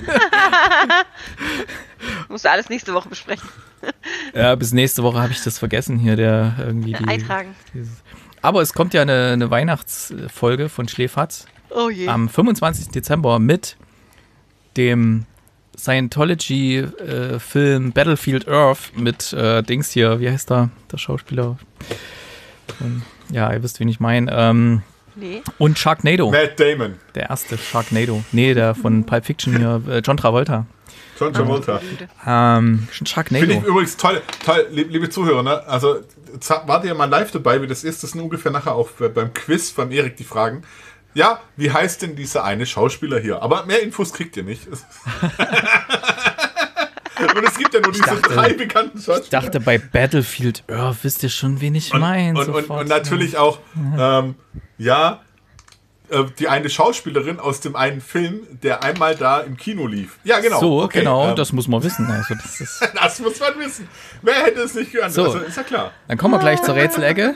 Musst du alles nächste Woche besprechen. Ja, bis nächste Woche habe ich das vergessen hier, der irgendwie die. Eintragen. Dieses. Aber es kommt ja eine, eine Weihnachtsfolge von Schläferz Oh je. am fünfundzwanzigsten Dezember mit dem Scientology-Film Battlefield Earth mit äh, Dings hier, wie heißt der, der Schauspieler? Und, ja, ihr wisst, wen ich meine. Ähm, Nee. und Sharknado. Matt Damon. Der erste Sharknado. Nee, der von Pulp Fiction hier, äh, John Travolta. John Travolta. Ähm, Sharknado. Finde ich übrigens toll, toll, liebe Zuhörer, ne? Also wart ihr mal live dabei, wie das ist. Das sind ungefähr nachher auch beim Quiz beim Erik die Fragen. Ja, wie heißt denn dieser eine Schauspieler hier? Aber mehr Infos kriegt ihr nicht. Und es gibt ja nur diese dachte, drei bekannten Schauspieler. Ich dachte bei Battlefield Earth, wisst ihr schon, wen ich meine. Und, und, und natürlich auch, ähm, ja, äh, die eine Schauspielerin aus dem einen Film, der einmal da im Kino lief. Ja, genau. So, okay, genau, ähm, das muss man wissen. Also das, ist das muss man wissen. Wer hätte es nicht gehört? So. Also, ist ja klar. Dann kommen wir gleich zur Rätselecke.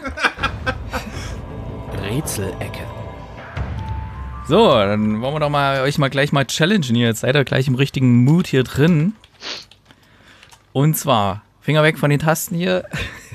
Rätselecke. So, dann wollen wir doch mal euch mal gleich mal challengen hier. Jetzt seid ihr gleich im richtigen Mood hier drin. Und zwar, Finger weg von den Tasten hier.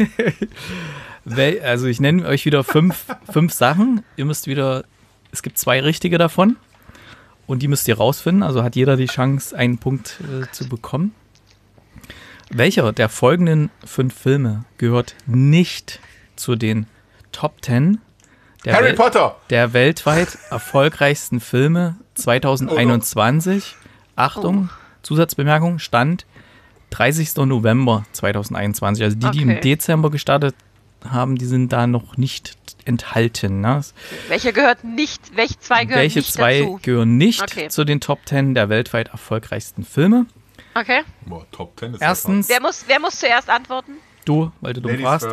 Also ich nenne euch wieder fünf, fünf Sachen. Ihr müsst wieder, es gibt zwei richtige davon. Und die müsst ihr rausfinden. Also hat jeder die Chance, einen Punkt äh, zu bekommen. Welcher der folgenden fünf Filme gehört nicht zu den Top Ten der, Harry Wel Potter. der weltweit erfolgreichsten Filme zwanzig einundzwanzig? Oh no. Achtung, oh. Zusatzbemerkung, Stand dreißigster November zweitausendeinundzwanzig. Also die, okay. die im Dezember gestartet haben, die sind da noch nicht enthalten. Ne? Welche gehört nicht, welche zwei gehören welche nicht zwei dazu? gehören nicht okay. zu den Top Ten der weltweit erfolgreichsten Filme? Okay. Boah, Top Ten ist Erstens. Wer muss, wer muss zuerst antworten? Du, weil du dumm Ladies warst.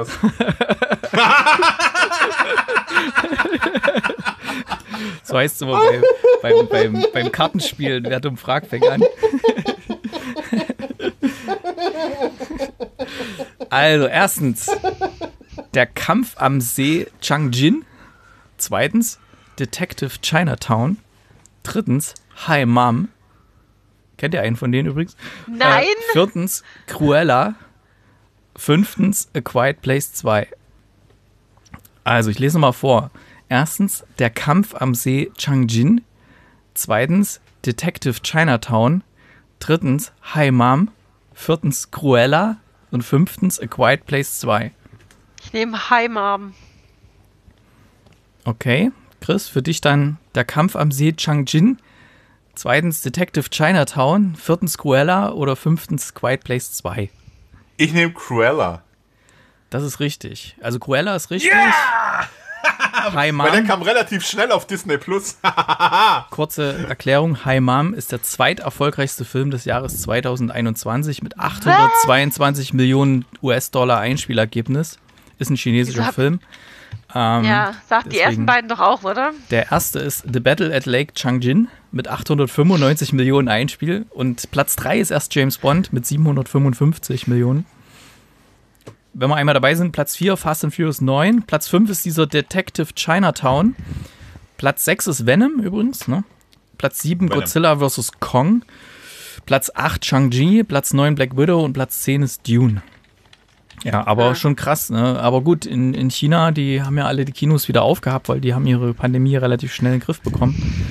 So heißt es immer bei, beim, beim, beim Kartenspielen. Wer dumm fragt, fängt an. Also, erstens, der Kampf am See Changjin. Zweitens, Detective Chinatown. Drittens, Hi Mom. Kennt ihr einen von denen übrigens? Nein. Äh, viertens, Cruella. Fünftens, A Quiet Place zwei. Also, ich lese mal vor. Erstens, der Kampf am See Changjin. Zweitens, Detective Chinatown. Drittens, Hi Mom. Viertens, Cruella. Und fünftens, A Quiet Place zwei. Ich nehme Hi Mom. Okay, Chris, für dich dann der Kampf am See Changjin. Zweitens, Detective Chinatown. Viertens, Cruella. Oder fünftens, Quiet Place zwei. Ich nehme Cruella. Das ist richtig. Also Cruella ist richtig. Yeah! Hi Mom. Weil der kam relativ schnell auf Disney Plus. Kurze Erklärung. Hi Mom ist der zweiterfolgreichste Film des Jahres zweitausendeinundzwanzig mit achthundertzweiundzwanzig Millionen U S-Dollar Einspielergebnis. Ist ein chinesischer hab, Film. Ähm, ja, sagt die ersten beiden doch auch, oder? Der erste ist The Battle at Lake Changjin mit achthundertfünfundneunzig Millionen Einspiel. Und Platz drei ist erst James Bond mit siebenhundertfünfundfünfzig Millionen. Wenn wir einmal dabei sind, Platz vier Fast and Furious neun. Platz fünf ist dieser Detective Chinatown. Platz sechs ist Venom übrigens. Ne? Platz sieben Venom. Godzilla versus. Kong. Platz acht Shang-Chi. Platz neun Black Widow. Und Platz zehn ist Dune. Ja, aber ja. schon krass. Ne? Aber gut, in, in China, die haben ja alle die Kinos wieder aufgehabt, weil die haben ihre Pandemie relativ schnell in den Griff bekommen.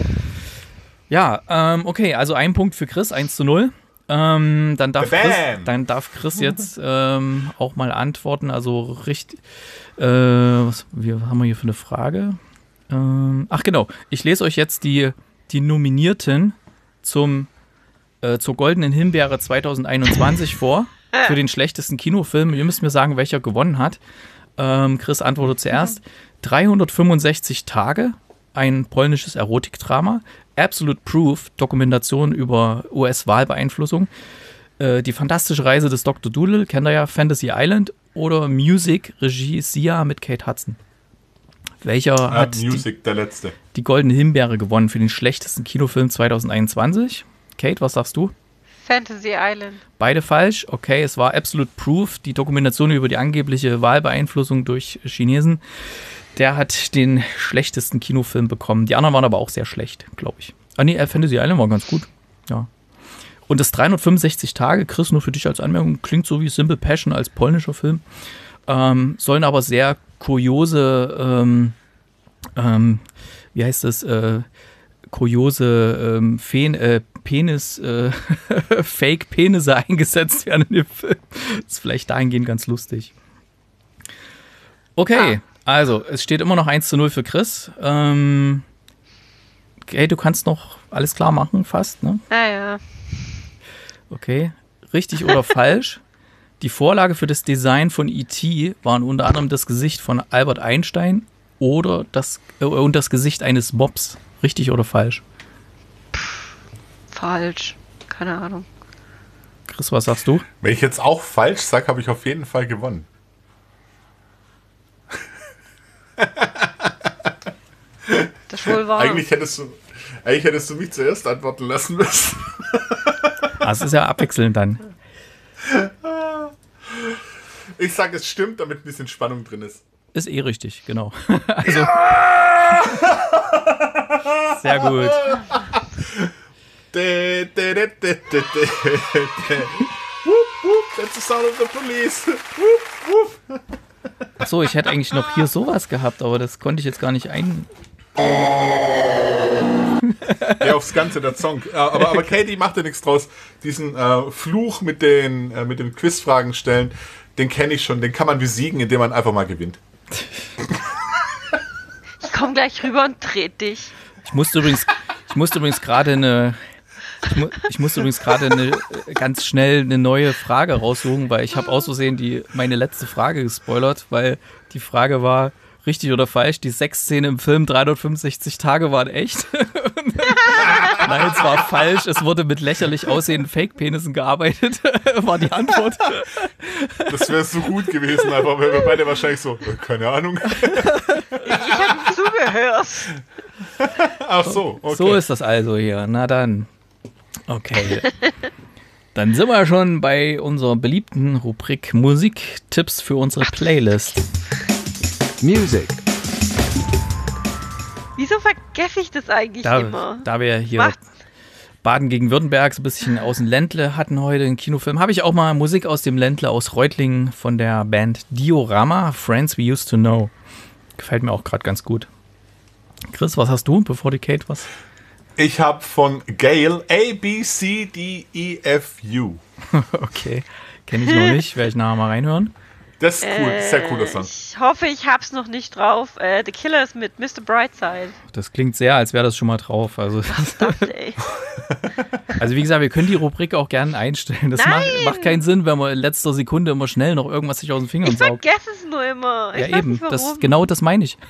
Ja, ähm, okay, also ein Punkt für Chris, eins zu null. Ähm, dann, darf Chris, dann darf Chris jetzt ähm, auch mal antworten. Also richtig. Äh, was wie, haben wir hier für eine Frage? Ähm, ach genau, ich lese euch jetzt die, die Nominierten zum, äh, zur Goldenen Himbeere zweitausendeinundzwanzig vor. Für den schlechtesten Kinofilm. Ihr müsst mir sagen, welcher gewonnen hat. Ähm, Chris antwortet zuerst. dreihundertfünfundsechzig Tage. Ein polnisches Erotikdrama. Absolute Proof, Dokumentation über U S-Wahlbeeinflussung. Äh, die fantastische Reise des Doktor Dolittle, kennt ihr ja, Fantasy Island. Oder Music, Regie Sia mit Kate Hudson. Welcher ah, hat Music, die, der letzte. die Goldene Himbeere gewonnen für den schlechtesten Kinofilm zweitausendeinundzwanzig? Kate, was sagst du? Fantasy Island. Beide falsch. Okay, es war Absolute Proof, die Dokumentation über die angebliche Wahlbeeinflussung durch Chinesen. Der hat den schlechtesten Kinofilm bekommen. Die anderen waren aber auch sehr schlecht, glaube ich. Ah nee, Fantasy Island war ganz gut. Ja. Und das dreihundertfünfundsechzig Tage, Chris, nur für dich als Anmerkung, klingt so wie Simple Passion als polnischer Film. Ähm, sollen aber sehr kuriose, ähm, ähm, wie heißt das, äh, kuriose ähm, Fen äh, Penis, äh, Fake-Penisse eingesetzt werden in dem Film. Das ist vielleicht dahingehend ganz lustig. Okay, Also, es steht immer noch eins zu null für Chris. Ähm, okay, du kannst noch alles klar machen, fast, ne? Ah ja. Okay. Richtig oder falsch? Die Vorlage für das Design von E T waren unter anderem das Gesicht von Albert Einstein oder das, äh, und das Gesicht eines Mobs. Richtig oder falsch? Falsch. Keine Ahnung. Chris, was sagst du? Wenn ich jetzt auch falsch sage, habe ich auf jeden Fall gewonnen. Das ist wohl wahr. Eigentlich hättest du, eigentlich hättest du mich zuerst antworten lassen müssen. Das ist ja abwechselnd dann. Ich sage, es stimmt, damit ein bisschen Spannung drin ist. Ist eh richtig, genau. Also, sehr gut. De, de, de, de, de, de, de. Whoop, whoop, that's the sound of the police. Whoop, whoop. Achso, ich hätte eigentlich noch hier sowas gehabt, aber das konnte ich jetzt gar nicht ein... Ja, aufs Ganze der Song. Aber, aber Katie macht ja nichts draus. Diesen äh, Fluch mit den, äh, mit den Quizfragen stellen, den kenne ich schon. Den kann man besiegen, indem man einfach mal gewinnt. Ich komm gleich rüber und dreht dich. Ich musste übrigens, ich musste übrigens gerade eine... Ich, mu ich musste übrigens gerade eine, ganz schnell eine neue Frage raussuchen, weil ich habe aus Versehen die, meine letzte Frage gespoilert, weil die Frage war, richtig oder falsch, die Sexszene im Film dreihundertfünfundsechzig Tage waren echt. Nein, es war falsch, es wurde mit lächerlich aussehenden Fake-Penissen gearbeitet, war die Antwort. Das wäre so gut gewesen, aber wir beide wahrscheinlich so, keine Ahnung. Ich habe zugehört. Ach so, okay. So ist das also hier, na dann. Okay. Dann sind wir schon bei unserer beliebten Rubrik Musiktipps für unsere Playlist. Music. Wieso vergesse ich das eigentlich Da, immer? da wir hier Macht. Baden gegen Württemberg so ein bisschen aus dem Ländle hatten heute einen Kinofilm, habe ich auch mal Musik aus dem Ländle aus Reutlingen von der Band Diorama, Friends We Used to Know. Gefällt mir auch gerade ganz gut. Chris, was hast du, bevor die Kate was... Ich habe von Gail A, B, C, D, E, F, U. Okay, kenne ich noch nicht, werde ich nachher mal reinhören. Das ist cool, Äh, sehr cooler Song. Ich hoffe, ich hab's noch nicht drauf. Äh, The Killers mit Mister Brightside. Das klingt sehr, als wäre das schon mal drauf. Also, Ey. also wie gesagt, wir können die Rubrik auch gerne einstellen. Das macht, macht keinen Sinn, wenn man in letzter Sekunde immer schnell noch irgendwas sich aus den Fingern Ich saugt. vergesse es nur immer. Ich Ja weiß eben, nicht, warum. das, genau das meine ich.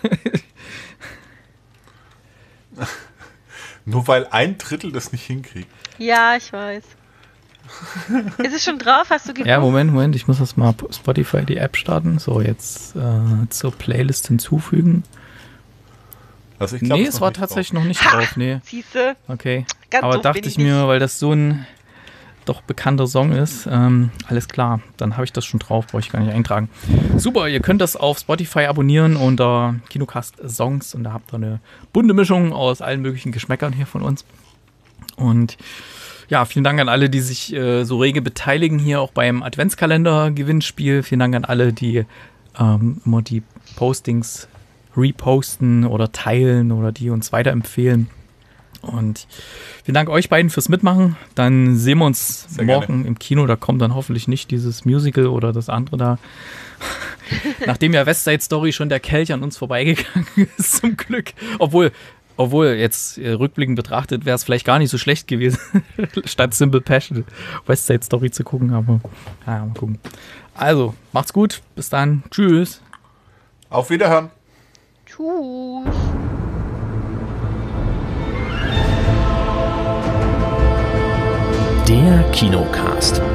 Nur weil ein Drittel das nicht hinkriegt. Ja, ich weiß. Ist es schon drauf? Hast du geguckt? Ja, Moment, Moment, ich muss das mal Spotify die App starten. So, jetzt äh, zur Playlist hinzufügen. Also ich glaub, Nee, ist es noch war nicht tatsächlich drauf. noch nicht drauf. Nee, Siehste? okay. Ganz Aber doof dachte bin ich ich mir, nicht. weil das so ein doch bekannter Song ist, ähm, alles klar, dann habe ich das schon drauf, brauche ich gar nicht eintragen. Super, ihr könnt das auf Spotify abonnieren unter Kinocast Songs und da habt ihr eine bunte Mischung aus allen möglichen Geschmäckern hier von uns. Und ja, vielen Dank an alle, die sich äh, so rege beteiligen hier auch beim Adventskalender-Gewinnspiel. Vielen Dank an alle, die ähm, immer die Postings reposten oder teilen oder die uns weiterempfehlen. Und vielen Dank euch beiden fürs Mitmachen. Dann sehen wir uns Sehr morgen gerne. im Kino. Da kommt dann hoffentlich nicht dieses Musical oder das andere da. Nachdem ja West Side Story schon der Kelch an uns vorbeigegangen ist, zum Glück. Obwohl, obwohl jetzt äh, rückblickend betrachtet, wäre es vielleicht gar nicht so schlecht gewesen, statt Simple Passion West Side Story zu gucken. Aber ja, mal gucken. Also, macht's gut. Bis dann. Tschüss. Auf Wiederhören. Tschüss. Der Kinocast.